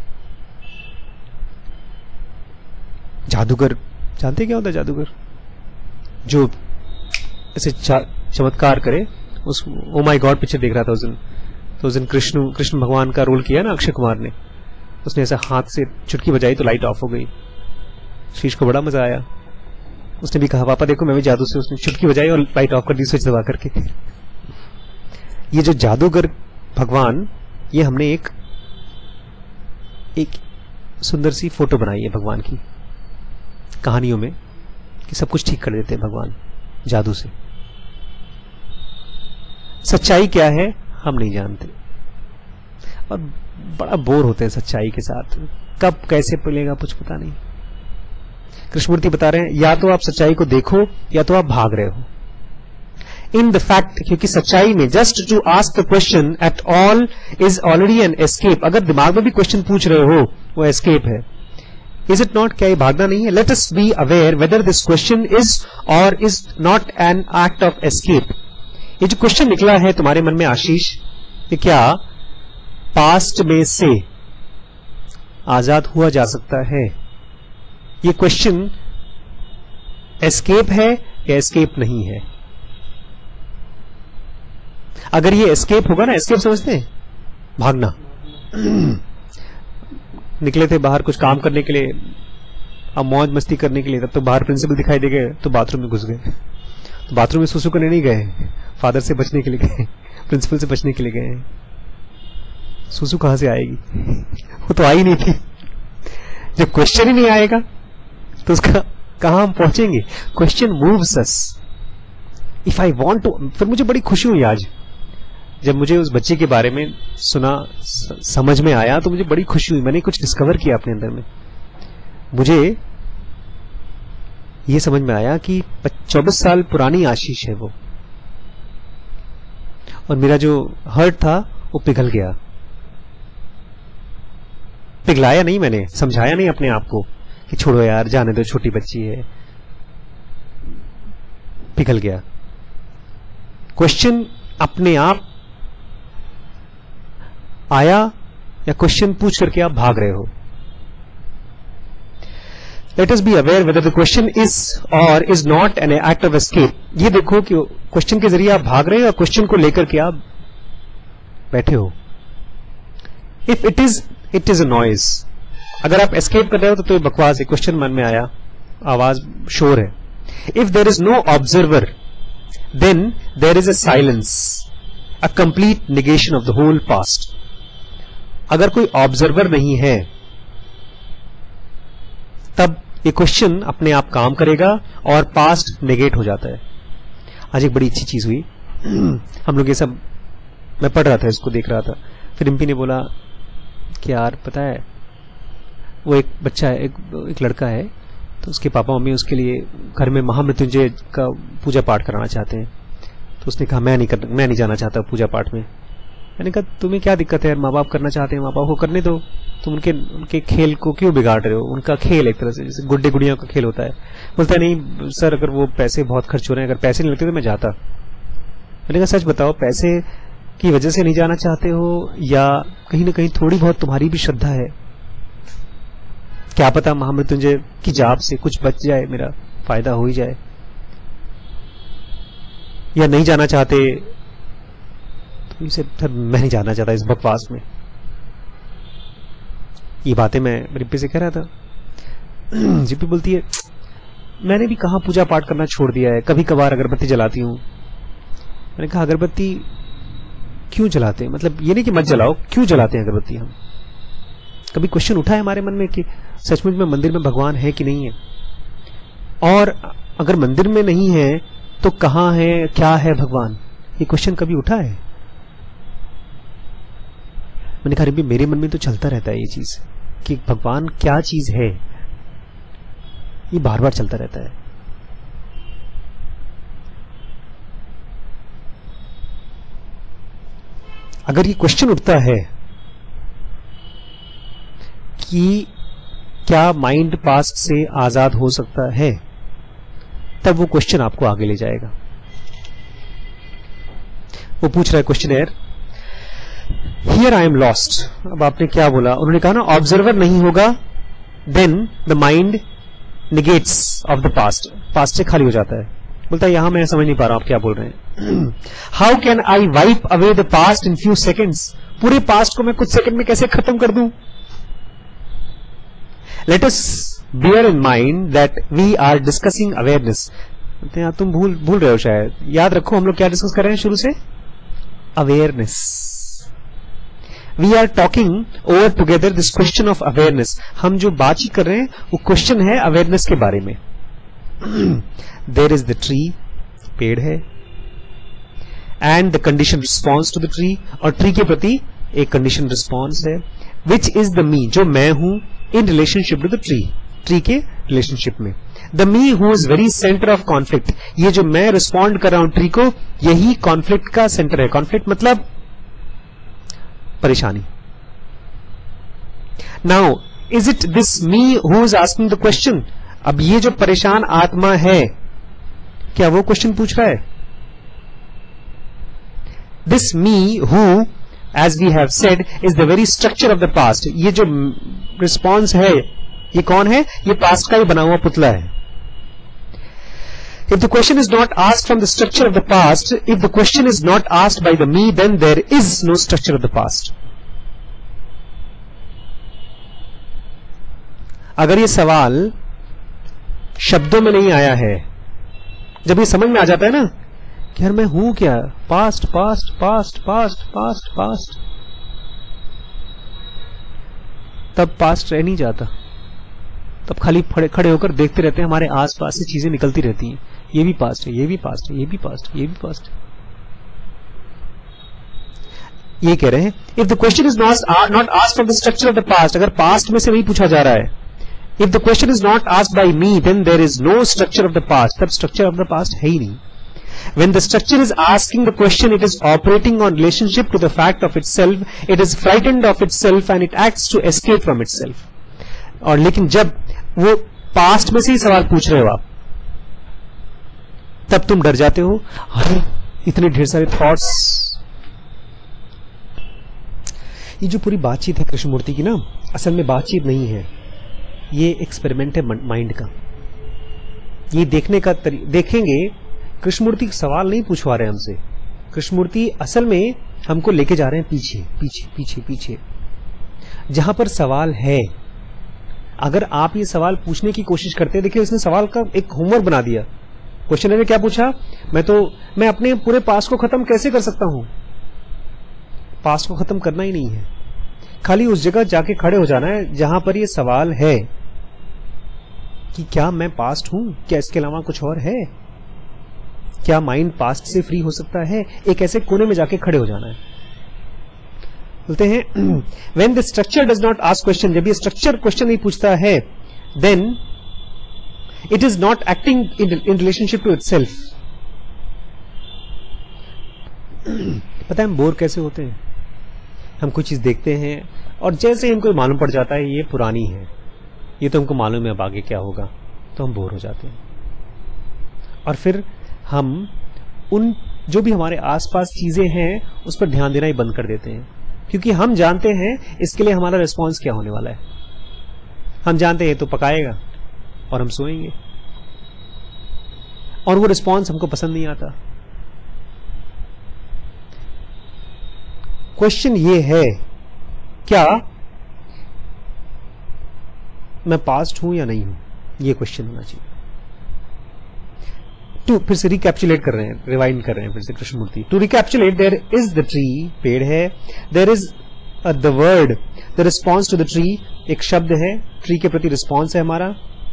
Speaker 1: जादूगर जानते क्या होता है? जादूगर जो ऐसे चमत्कार करे. उस ओ माय गॉड पिक्चर देख रहा था उस दिन, तो उस दिन कृष्ण कृष्ण भगवान का रोल किया ना अक्षय कुमार ने. उसने ऐसा हाथ से चुटकी बजाई तो लाइट ऑफ हो गई. शीश को बड़ा मजा आया. उसने भी कहा पापा देखो मैं भी जादू से, उसने चुटकी बजाई और लाइट ऑफ कर दी स्विच दबा करके. ये जो जादूगर भगवान, ये हमने एक एक सुंदर सी फोटो बनाई है भगवान की कहानियों में कि सब कुछ ठीक कर देते हैं भगवान जादू से. सच्चाई क्या है हम नहीं जानते, और बड़ा बोर होते हैं सच्चाई के साथ. कब कैसे मिलेगा कुछ पता नहीं. कृष्णमूर्ति बता रहे हैं या तो आप सच्चाई को देखो या तो आप भाग रहे हो. इन द फैक्ट, क्योंकि सच्चाई में just to ask the question at all is already an escape. अगर दिमाग में भी क्वेश्चन पूछ रहे हो वो एस्केप है. Is it not? क्या ये भागना नहीं है? Let us be aware whether this question is or is not an act of escape. ये जो क्वेश्चन निकला है तुम्हारे मन में आशीष, कि क्या पास्ट में से आजाद हुआ जा सकता है, ये क्वेश्चन एस्केप है या एस्केप नहीं है? अगर ये एस्केप होगा ना, एस्केप समझते हैं भागना. निकले थे बाहर कुछ काम करने के लिए, अब मौज मस्ती करने के लिए, तब तो बाहर प्रिंसिपल दिखाई दे गए तो बाथरूम में घुस गए. तो बाथरूम में सुसु करने नहीं गए, फादर से बचने के लिए गए, प्रिंसिपल से बचने के लिए गए. सुसु कहां से आएगी? वो तो आई नहीं थी. जब क्वेश्चन ही नहीं आएगा तो उसका कहां हम पहुंचेंगे? Question moves us. If I want to, फिर मुझे बड़ी खुशी हुई आज जब मुझे उस बच्चे के बारे में सुना, समझ में आया, तो मुझे बड़ी खुशी हुई. मैंने कुछ डिस्कवर किया अपने अंदर में. मुझे ये समझ में आया कि चौबीस साल पुरानी आशीष है वो, और मेरा जो हर्ट था वो पिघल गया. पिघलाया नहीं मैंने, समझाया नहीं अपने आप को कि छोड़ो यार जाने दो, छोटी बच्ची है. पिघल गया. क्वेश्चन अपने आप आया या क्वेश्चन पूछ करके आप भाग रहे हो? Let us be aware whether the question is or is not an act of escape. ये देखो कि क्वेश्चन के जरिए आप भाग रहे हो और क्वेश्चन को लेकर के आप बैठे हो. If it is it is a noise. अगर आप एस्केप कर रहे हो तो, तो ये बकवास है. क्वेश्चन मन में आया, आवाज, शोर है. If there is no observer then there is a silence, a complete negation of the whole past. अगर कोई ऑब्जर्वर नहीं है तब ये क्वेश्चन अपने आप काम करेगा और पास्ट नेगेट हो जाता है। आज एक बड़ी अच्छी चीज हुई, हम लोग ये सब, मैं पढ़ रहा था, इसको देख रहा था, फिर रिम्पी ने बोला कि यार पता है वो एक बच्चा है, एक, एक लड़का है, तो उसके पापा मम्मी उसके लिए घर में महामृत्युंजय का पूजा पाठ कराना चाहते हैं। तो उसने कहा मैं नहीं कर, मैं नहीं जाना चाहता पूजा पाठ में। मैंने कहा तुम्हें क्या दिक्कत है यार, माँ बाप करना चाहते हैं, माँ बाप को करने दो, तुम उनके उनके खेल को क्यों बिगाड़ रहे हो? उनका खेल एक तरह से जैसे गुड्डे गुड़िया का खेल होता है। बोलता है नहीं सर, अगर वो पैसे बहुत खर्च हो रहे हैं, अगर पैसे नहीं लगते तो मैं जाता। मैंने कहा सच बताओ, पैसे की वजह से नहीं जाना चाहते हो या कहीं ना कहीं थोड़ी बहुत तुम्हारी भी श्रद्धा है? क्या पता महामृत्युंजय की जाप से कुछ बच जाए, मेरा फायदा हो ही जाए। या नहीं जाना चाहते तुमसे, सर मैं नहीं जाना चाहता इस बकवास में। ये बातें मैं रिप्पी से कह रहा था। जिप्पी बोलती है मैंने भी कहा पूजा पाठ करना छोड़ दिया है, कभी कभार अगरबत्ती जलाती हूं। मैंने कहा अगरबत्ती क्यों जलाते हैं? मतलब ये नहीं कि मत जलाओ, क्यों जलाते हैं अगरबत्ती हम? कभी क्वेश्चन उठा है हमारे मन में कि सचमुच में मंदिर में भगवान है कि नहीं है? और अगर मंदिर में नहीं है तो कहां है, क्या है भगवान? ये क्वेश्चन कभी उठा है? मैंने कहा रिम्पी मेरे मन में तो चलता रहता है ये चीज कि भगवान क्या चीज है, ये बार बार चलता रहता है। अगर ये क्वेश्चन उठता है कि क्या माइंड पास्ट से आजाद हो सकता है, तब वो क्वेश्चन आपको आगे ले जाएगा। वो पूछ रहा है questioner, here I am lost. अब आपने क्या बोला? उन्होंने कहा ना ऑब्जर्वर नहीं होगा then the mind negates of the past, past से खाली हो जाता है। बोलता है यहां मैं समझ नहीं पा रहा हूं आप क्या बोल रहे हैं। How can I wipe away the past in few seconds? पूरे पास्ट को मैं कुछ सेकंड में कैसे खत्म कर दूं? Let us bear in mind that we are discussing awareness। आप तुम भूल भूल रहे हो शायद, याद रखो हम लोग क्या डिस्कस कर रहे हैं शुरू से, awareness. We are talking over together this question of awareness. हम जो बातचीत कर रहे हैं वो क्वेश्चन है अवेयरनेस के बारे में। देयर इज द ट्री, पेड़ है, and the condition response to the tree, और ट्री के प्रति एक कंडीशन रिस्पॉन्स है, विच इज द मी, जो मैं हूं, in relationship to the tree, tree के रिलेशनशिप में। The me who is very centre of conflict, ये जो मैं रिस्पॉन्ड कर रहा हूं ट्री को, यही कॉन्फ्लिक्ट का सेंटर है। कॉन्फ्लिक्ट मतलब परेशानी। Now is it this me who is asking the question? अब ये जो परेशान आत्मा है, क्या वो क्वेश्चन पूछ रहा है? This me who, as we have said, is the very structure of the past। ये जो रिस्पॉन्स है ये कौन है? ये पास्ट का ही बना हुआ पुतला है। If the question is not asked from the structure of the past, if the question is not asked by the me, then there is no structure of the past। अगर ये सवाल शब्दों में नहीं आया है, जब ये समझ में आ जाता है ना कि यार मैं हूं क्या, past past past past past past, तब पास्ट रह नहीं जाता, तब खाली खड़े होकर देखते रहते हैं, हमारे आसपास से चीजें निकलती रहती हैं, ये भी पास्ट है, ये भी पास्ट है, ये भी पास्ट है, ये भी पास्ट है। ये कह रहे हैं if the question is not not asked from the structure of the past, अगर पास्ट में से नहीं पूछा जा रहा है, if the question is not asked by me, then there is no structure of the past, तब स्ट्रक्चर ऑफ द पास्ट है ही नहीं। When the structure is asking the question, it is operating on relationship to the fact of itself, it is frightened of itself and it acts to escape from itself। और लेकिन जब वो past में से ही सवाल पूछ रहे हो आप, तब तुम डर जाते हो, अरे इतने ढेर सारे थॉट्स। ये जो पूरी बातचीत है कृष्णमूर्ति की ना, असल में बातचीत नहीं है, ये एक्सपेरिमेंट है माइंड का। ये देखने का तरी... देखेंगे कृष्णमूर्ति सवाल नहीं पूछवा रहे हमसे, कृष्णमूर्ति असल में हमको लेके जा रहे हैं पीछे पीछे पीछे पीछे, जहां पर सवाल है। अगर आप ये सवाल पूछने की कोशिश करते हैं, देखिए इसने सवाल का एक होमवर्क बना दिया। क्वेश्चन ने क्या पूछा, मैं तो मैं अपने पूरे पास्ट को खत्म कैसे कर सकता हूं? पास्ट को खत्म करना ही नहीं है, खाली उस जगह जाके खड़े हो जाना है जहां पर ये सवाल है कि क्या मैं पास्ट हूं, क्या इसके अलावा कुछ और है, क्या माइंड पास्ट से फ्री हो सकता है, एक ऐसे कोने में जाके खड़े हो जाना है। बोलते हैं when the structure does not ask question, जब ये स्ट्रक्चर क्वेश्चन नहीं पूछता है, then it is not acting in relationship to itself. पता है हम बोर कैसे होते हैं? हम कोई चीज देखते हैं और जैसे हमको मालूम पड़ जाता है ये पुरानी है, ये तो हमको मालूम है अब आगे क्या होगा, तो हम बोर हो जाते हैं। और फिर हम उन जो भी हमारे आसपास चीजें हैं उस पर ध्यान देना ही बंद कर देते हैं, क्योंकि हम जानते हैं इसके लिए हमारा रिस्पॉन्स क्या होने वाला है। हम जानते हैं तो पकाएगा और हम सोएंगे, और वो रिस्पॉन्स हमको पसंद नहीं आता। क्वेश्चन ये है, क्या मैं पास्ट हूं या नहीं हूं, ये क्वेश्चन होना चाहिए। टू फिर से रिकैप्चुलेट कर रहे हैं, रिवाइंड कर रहे हैं फिर से Krishnamurti. To recapitulate, there is the tree, पेड़ है, there is the word, the response to the tree, एक शब्द है, ट्री के प्रति रिस्पॉन्स है हमारा,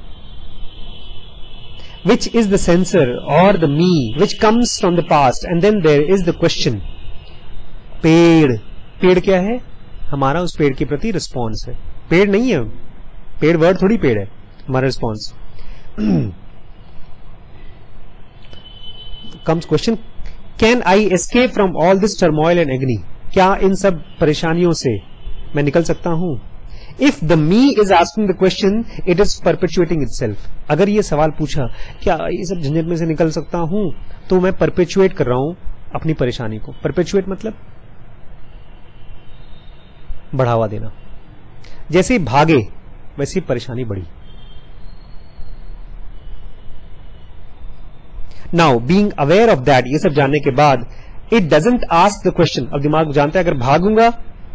Speaker 1: which is the sensor or the me which comes from the past, and then there is the question. पेड़, पेड़ क्या है? हमारा उस पेड़ के प्रति रिस्पॉन्स है। पेड़ नहीं है, पेड़ वर्ड थोड़ी पेड़ है, हमारा response. Comes question, can I escape from all this turmoil and agony, क्या इन सब परेशानियों से मैं निकल सकता हूं? If the me is asking the question, it is perpetuating itself. अगर ये सवाल पूछा क्या ये सब झंझट में से निकल सकता हूं, तो मैं परपेचुएट कर रहा हूं अपनी परेशानी को। परपेचुएट मतलब बढ़ावा देना। जैसे ही भागे वैसे ही परेशानी बढ़ी। Now being aware of that, ये सब जानने के बाद, it doesn't ask the question. अब दिमाग जानता है अगर भागूंगा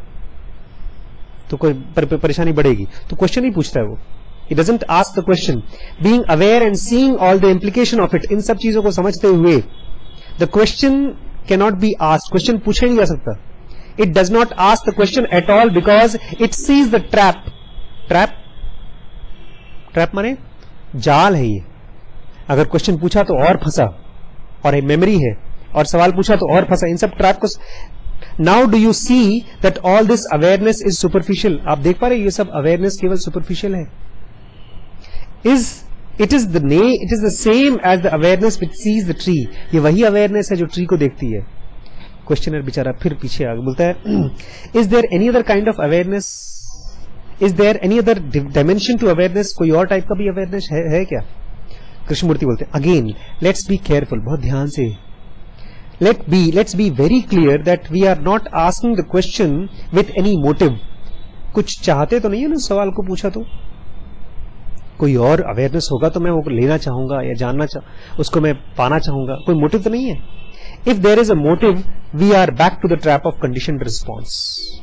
Speaker 1: तो कोई परेशानी बढ़ेगी, तो क्वेश्चन ही पूछता है वो। It doesn't ask the question, being aware and seeing all the implication of it, इन सब चीजों को समझते हुए the question cannot be asked, question पूछा ही नहीं जा सकता। It does not ask the question at all because it sees the trap. Trap, trap माने जाल है ये। अगर क्वेश्चन पूछा तो और फंसा, और एक मेमोरी है, और सवाल पूछा तो और फंसा, इन सब ट्रैप को। Now do you see that all this awareness is superficial. आप देख पा रहे ये सब अवेयरनेस केवल सुपरफिशियल है। इज इट इज द ने it is the same as the awareness which sees the tree. ये वही अवेयरनेस है जो ट्री को देखती है। क्वेश्चनर बेचारा फिर पीछे आगे बोलता है, is there any other kind of awareness, is there any other dimension to awareness, कोई और टाइप का भी अवेयरनेस है, है क्या? कृष्णमूर्ति बोलते हैं, अगेन लेट्स बी केयरफुल, बहुत ध्यान से। Let be, let's be very clear that we are not asking the question with any motive. कुछ चाहते तो नहीं है ना सवाल को पूछा, तो कोई और अवेयरनेस होगा तो मैं वो लेना चाहूंगा या जानना चाह उसको मैं पाना चाहूंगा, कोई मोटिव तो नहीं है। If there is a motive, we are back to the trap of conditioned response.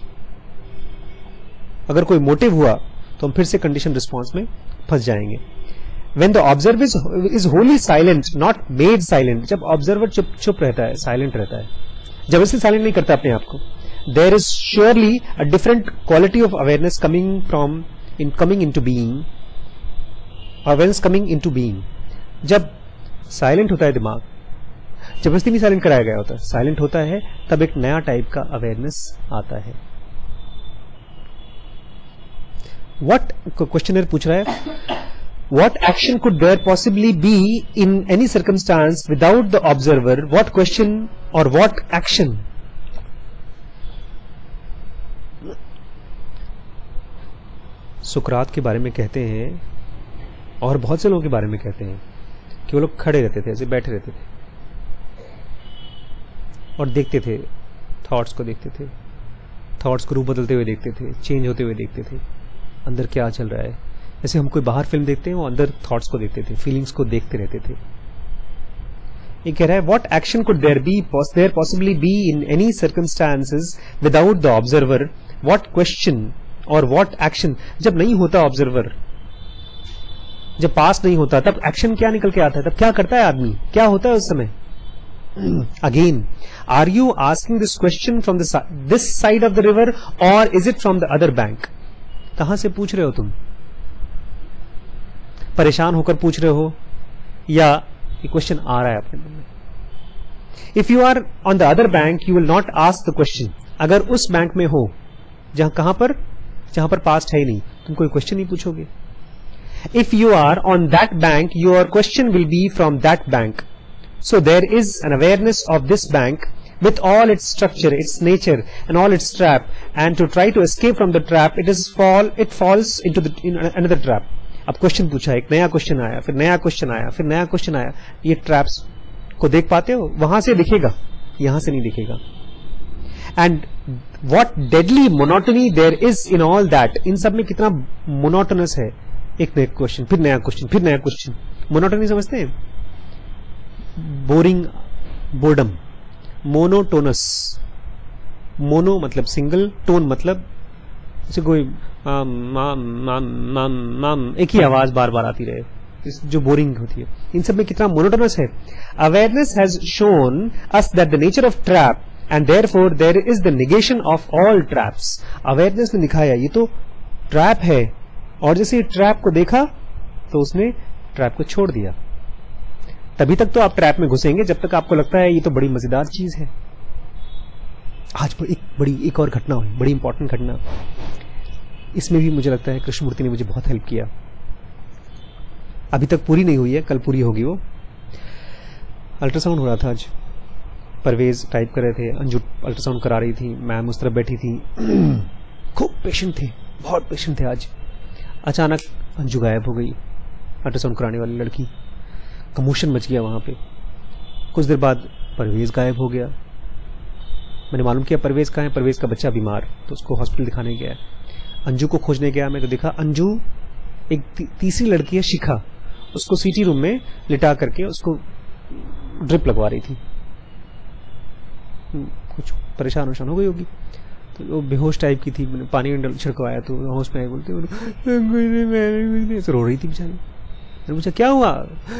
Speaker 1: अगर कोई मोटिव हुआ तो हम फिर से कंडीशन रिस्पॉन्स में फंस जाएंगे। When the observer is, is wholly silent, not made silent, जब ऑब्जर्वर चुप चुप रहता है, साइलेंट रहता है, जबरदस्ती साइलेंट नहीं करता अपने आप को, there is surely a different quality of awareness coming from in coming into being, awareness coming into being। जब साइलेंट होता है दिमाग, जबरदस्ती नहीं साइलेंट कराया गया होता, साइलेंट होता है, तब एक नया टाइप का अवेयरनेस आता है। What क्वेश्चनर पूछ रहा है, what action could there possibly be in any circumstance without the observer? What question or what action? सुकरात के बारे में कहते हैं और बहुत से लोगों के बारे में कहते हैं कि वो लोग खड़े रहते थे, ऐसे बैठे रहते थे और देखते थे, थॉट्स को देखते थे, थॉट्स को रूप बदलते हुए देखते थे, चेंज होते हुए देखते थे, अंदर क्या चल रहा है। जैसे हम कोई बाहर फिल्म देखते हैं, वो अंदर थॉट्स को देखते थे, फीलिंग्स को देखते रहते थे। ये कह रहा है, what action could there be there possibly be in any circumstances without the observer? What question or what action? जब नहीं होता ऑब्जर्वर, जब पास नहीं होता, तब एक्शन क्या निकल के आता है? तब क्या करता है आदमी? क्या होता है उस समय? Again, are you asking this question from this side of the river or is it from the other bank? कहां से पूछ रहे हो तुम? परेशान होकर पूछ रहे हो या ये क्वेश्चन आ रहा है अपने मन में? If you are on the other bank you will not ask the question. अगर उस बैंक में हो जहां कहां पर जहां पर पास्ट है ही नहीं, तुम कोई क्वेश्चन नहीं पूछोगे. If you are on that bank your question will be from that bank. So there is an awareness of this bank with all its structure, its nature and all its trap, and to try to escape from the trap it is fall it falls into the in another trap. अब question पूछा, एक नया question आया, फिर नया question आया, फिर नया क्वेश्चन आया. ये ट्रैप्स को देख पाते हो? वहां से दिखेगा, यहां से नहीं दिखेगा. And what deadly monotony there is in all that. इन सब में कितना मोनोटोनस है. एक नया क्वेश्चन, फिर नया क्वेश्चन, फिर नया क्वेश्चन. मोनोटनी समझते हैं? Boring, boredom. मोनोटोनस, मोनो मतलब सिंगल, टोन मतलब जैसे कोई माम माम माम माम माम एक ही आवाज बार बार आती रहे, जो बोरिंग होती है. इन सब में कितना मोनोटोनस है. Awareness has shown us that the nature of trap and therefore there is the negation of all traps. Awareness ने दिखाया ये तो ट्रैप है, और जैसे ट्रैप को देखा तो उसने ट्रैप को छोड़ दिया. तभी तक तो आप ट्रैप में घुसेंगे जब तक आपको लगता है ये तो बड़ी मजेदार चीज है. आज एक बड़ी एक और घटना हुई, बड़ी इंपॉर्टेंट घटना. इसमें भी मुझे लगता है कृष्णमूर्ति ने मुझे बहुत हेल्प किया. अभी तक पूरी नहीं हुई है, कल पूरी होगी. वो अल्ट्रासाउंड हो रहा था आज. परवेज टाइप कर रहे थे, अंजू अल्ट्रासाउंड करा रही थी, मैम उस तरफ बैठी थी. खूब पेशेंट थे, बहुत पेशेंट थे आज. अचानक अंजू गायब हो गई, अल्ट्रासाउंड कराने वाली लड़की. कमोशन मच गया वहां पे. कुछ देर बाद परवेज गायब हो गया. मैंने मालूम किया परवेज कहाँ है. परवेज का बच्चा बीमार, तो उसको हॉस्पिटल दिखाने गया. अंजू को खोजने गया मैं, तो देखा अंजू एक ती, तीसरी लड़की है शिखा, उसको सीटी रूम में लिटा करके उसको ड्रिप लगवा रही थी. कुछ परेशान वरेशान हो गई होगी, तो वो बेहोश टाइप की थी. मैंने पानी छिड़कवाया तो होश में आई, बोलते रो रही थी बेचारी. मैंने पूछा क्या हुआ?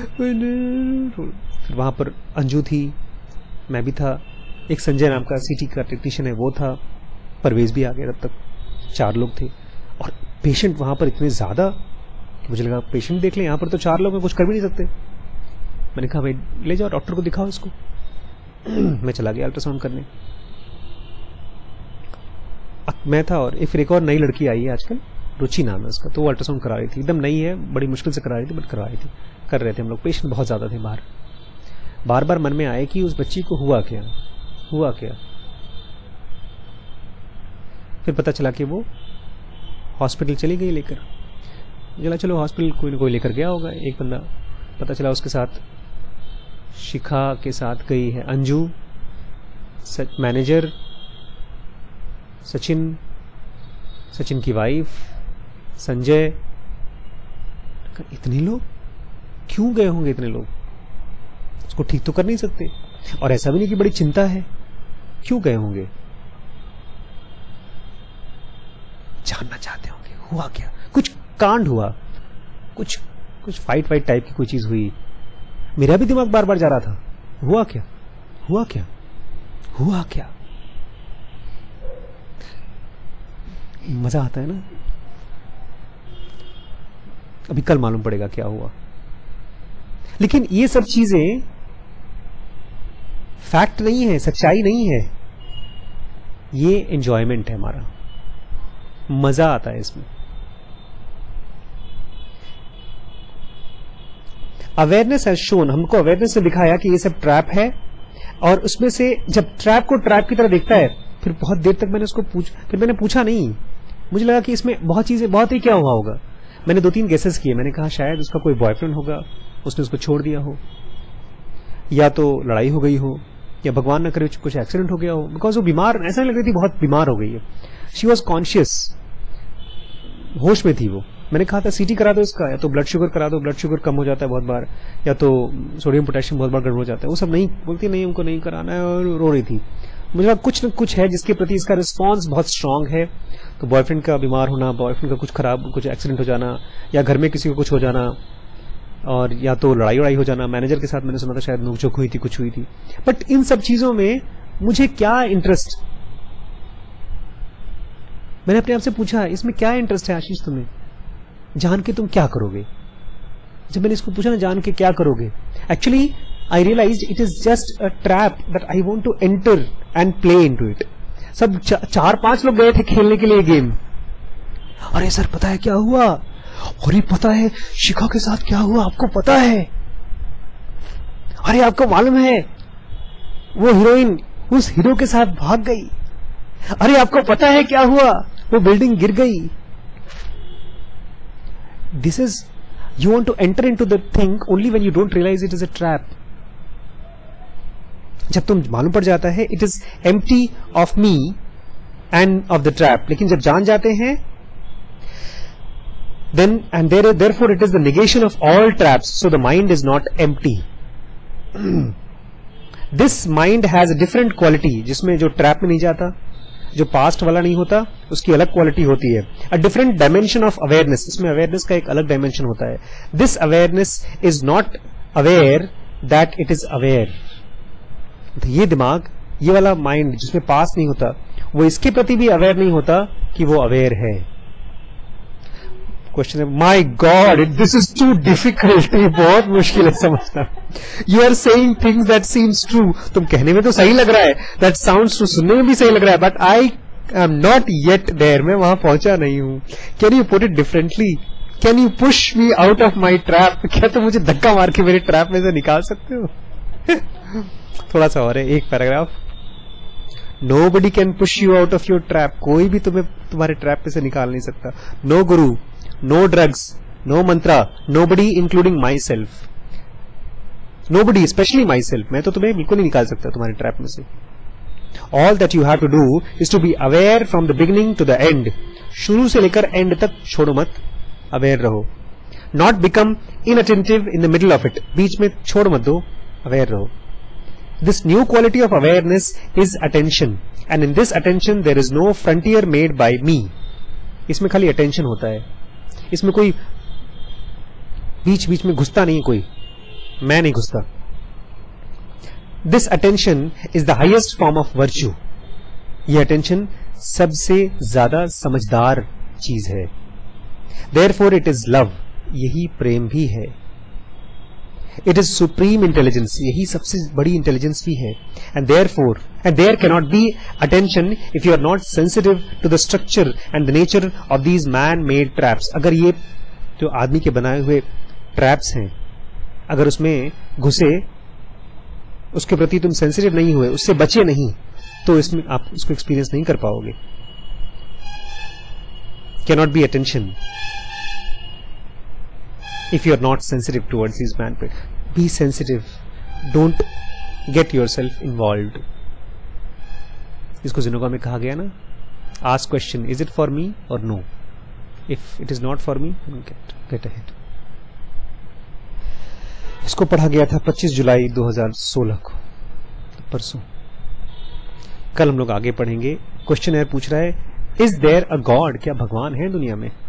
Speaker 1: फिर वहां पर अंजू थी, मैं भी था, एक संजय नाम का सीटी का टेक्नीशियन है वो था, परवेज भी आ गया. तब तक चार लोग थे. और पेशेंट वहां पर इतने ज्यादा कि मुझे लगा पेशेंट देख ले, यहां पर तो चार लोग हैं, कुछ कर भी नहीं सकते. मैंने कहा भाई ले जाओ डॉक्टर को दिखाओ इसको. मैं चला गया अल्ट्रासाउंड करने. मैं था और फिर एक और नई लड़की आई है आजकल, रुचि नाम है उसका, तो वो अल्ट्रासाउंड करा रही थी. एकदम नई है, बड़ी मुश्किल से करा रही थी, बट करा रही थी. कर रहे थे हम लोग. पेशेंट बहुत ज्यादा थे बाहर. बार बार मन में आए कि उस बच्ची को हुआ क्या, हुआ क्या. फिर पता चला कि वो हॉस्पिटल चली गई लेकर. चला चलो हॉस्पिटल कोई ना कोई लेकर गया होगा. एक बंदा पता चला उसके साथ शिखा के साथ गई है अंजू, मैनेजर सचिन, सचिन की वाइफ संजय. इतने लोग क्यों गए होंगे? इतने लोग उसको ठीक तो कर नहीं सकते, और ऐसा भी नहीं कि बड़ी चिंता है. क्यों गए होंगे? जानना चाहते होंगे हुआ क्या. कुछ कांड हुआ, कुछ कुछ फाइट वाइट टाइप की कोई चीज हुई. मेरा भी दिमाग बार बार जा रहा था, हुआ क्या, हुआ क्या, हुआ क्या. मजा आता है ना. अभी कल मालूम पड़ेगा क्या हुआ. लेकिन ये सब चीजें फैक्ट नहीं है, सच्चाई नहीं है. ये एंजॉयमेंट है हमारा, मजा आता है इसमें. अवेयरनेस हैज शोन, हमको अवेयरनेस ने दिखाया कि ये सब ट्रैप है. और उसमें से जब ट्रैप को ट्रैप की तरह देखता है, फिर बहुत देर तक मैंने उसको पूछ फिर मैंने पूछा नहीं. मुझे लगा कि इसमें बहुत चीजें, बहुत ही क्या हुआ होगा. मैंने दो तीन गेसेस किए. मैंने कहा शायद उसका कोई बॉयफ्रेंड होगा, उसने उसको छोड़ दिया हो, या तो लड़ाई हो गई हो, या भगवान न करे कुछ एक्सीडेंट हो गया हो. बिकॉज वो बीमार, ऐसा नहीं लग रही थी बहुत बीमार हो गई है. शी वॉज कॉन्शियस, होश में थी वो. मैंने कहा था सीटी करा दो इसका, या तो ब्लड शुगर करा दो, ब्लड शुगर कम हो जाता है बहुत बार, या तो सोडियम पोटेशियम बहुत बार गड़बड़ हो जाता है. वो सब नहीं बोलती, नहीं हमको नहीं कराना है, और रो रही थी. मुझे लगा कुछ न कुछ है जिसके प्रति इसका रिस्पॉन्स बहुत स्ट्रांग है. तो बॉयफ्रेंड का बीमार होना, बॉयफ्रेंड का कुछ खराब, कुछ एक्सीडेंट हो जाना, या घर में किसी को कुछ हो जाना, और या तो लड़ाई वड़ाई हो जाना, मैनेजर के साथ मैंने सुना था शायद नोकझोंक हुई थी, कुछ हुई थी। बट इन सब चीजों में मुझे क्या इंटरेस्ट, मैंने अपने आप से पूछा इसमें क्या इंटरेस्ट है आशीष तुम्हें, जान के तुम क्या करोगे। जब मैंने इसको पूछा ना जान के क्या करोगे, actually I realise it is just a trap that I want to enter and play into it. सब चा, चार पांच लोग गए थे खेलने के लिए गेम। अरे सर पता है क्या हुआ, अरे पता है शिखा के साथ क्या हुआ, आपको पता है, अरे आपको मालूम है वो हीरोइन उस हीरो के साथ भाग गई, अरे आपको पता है क्या हुआ, वो बिल्डिंग गिर गई। This is, you want to enter into the thing only when you don't realize it is a trap. जब तुम मालूम पड़ जाता है it is empty of me and of the trap, लेकिन जब जान जाते हैं then and there therefore it is the negation of all traps, so the mind is not empty. This mind has a different quality, जिसमें जो trap में नहीं जाता, जो पास्ट वाला नहीं होता, उसकी अलग क्वालिटी होती है। A different dimension of awareness, इसमें अवेयरनेस का एक अलग डायमेंशन होता है। This awareness is not aware that it is aware. ये दिमाग, ये वाला माइंड जिसमें पास्ट नहीं होता, वो इसके प्रति भी अवेयर नहीं होता कि वो अवेयर है। क्वेश्चन है, my god this is too difficult, ये बहुत मुश्किल है समझना। You are saying things that seems true, तुम कहने में तो सही लग रहा है, दैट साउंड्स ट्रू, सुनने में भी सही लग रहा है, but I am not yet there, मैं वहां पहुंचा नहीं हूं। Can you put it differently, can you push me out of my trap, क्या तुम मुझे धक्का मार के मेरे ट्रैप में से निकाल सकते हो? थोड़ा सा और है, एक paragraph. Nobody can push you out of your trap, कोई भी तुम्हें तुम्हारे ट्रैप में से निकाल नहीं सकता। नो गुरु, no drugs, no mantra, nobody including myself, nobody especially myself, मैं तो तुम्हें बिल्कुल नहीं निकाल सकता तुम्हारे ट्रैप में से। All that you have to do is to be aware from the beginning to the end, शुरू से लेकर एंड तक छोड़ो मत, अवेयर रहो। Not become inattentive in the middle of it, बीच में छोड़ मत दो, अवेयर रहो। This new quality of awareness is attention, and in this attention there is no frontier made by me, इसमें खाली attention होता है, इसमें कोई बीच बीच में घुसता नहीं, कोई मैं नहीं घुसता। This attention is the highest form of virtue, यह अटेंशन सबसे ज्यादा समझदार चीज है। देयरफॉर इट इज लव, यही प्रेम भी है। इट इज सुप्रीम इंटेलिजेंस, यही सबसे बड़ी इंटेलिजेंस भी है। And therefore and there cannot be attention if you are not sensitive to the structure and the nature of these man made traps. अगर ये जो आदमी के बनाए हुए ट्रैप्स हैं, अगर उसमें घुसे, उसके प्रति तुम सेंसिटिव नहीं हुए, उससे बचे नहीं, तो इसमें आप उसको एक्सपीरियंस नहीं कर पाओगे। Cannot be attention if you are not sensitive towards these man. Be sensitive, don't get yourself involved. इसको जिनोगा में कहा गया ना, ask question, is it for me or no? If it is not for me, get, get ahead. इसको पढ़ा गया था पच्चीस जुलाई दो हज़ार सोलह को, परसों। कल हम लोग आगे पढ़ेंगे। क्वेश्चन है पूछ रहा है, is there a God, क्या भगवान है दुनिया में?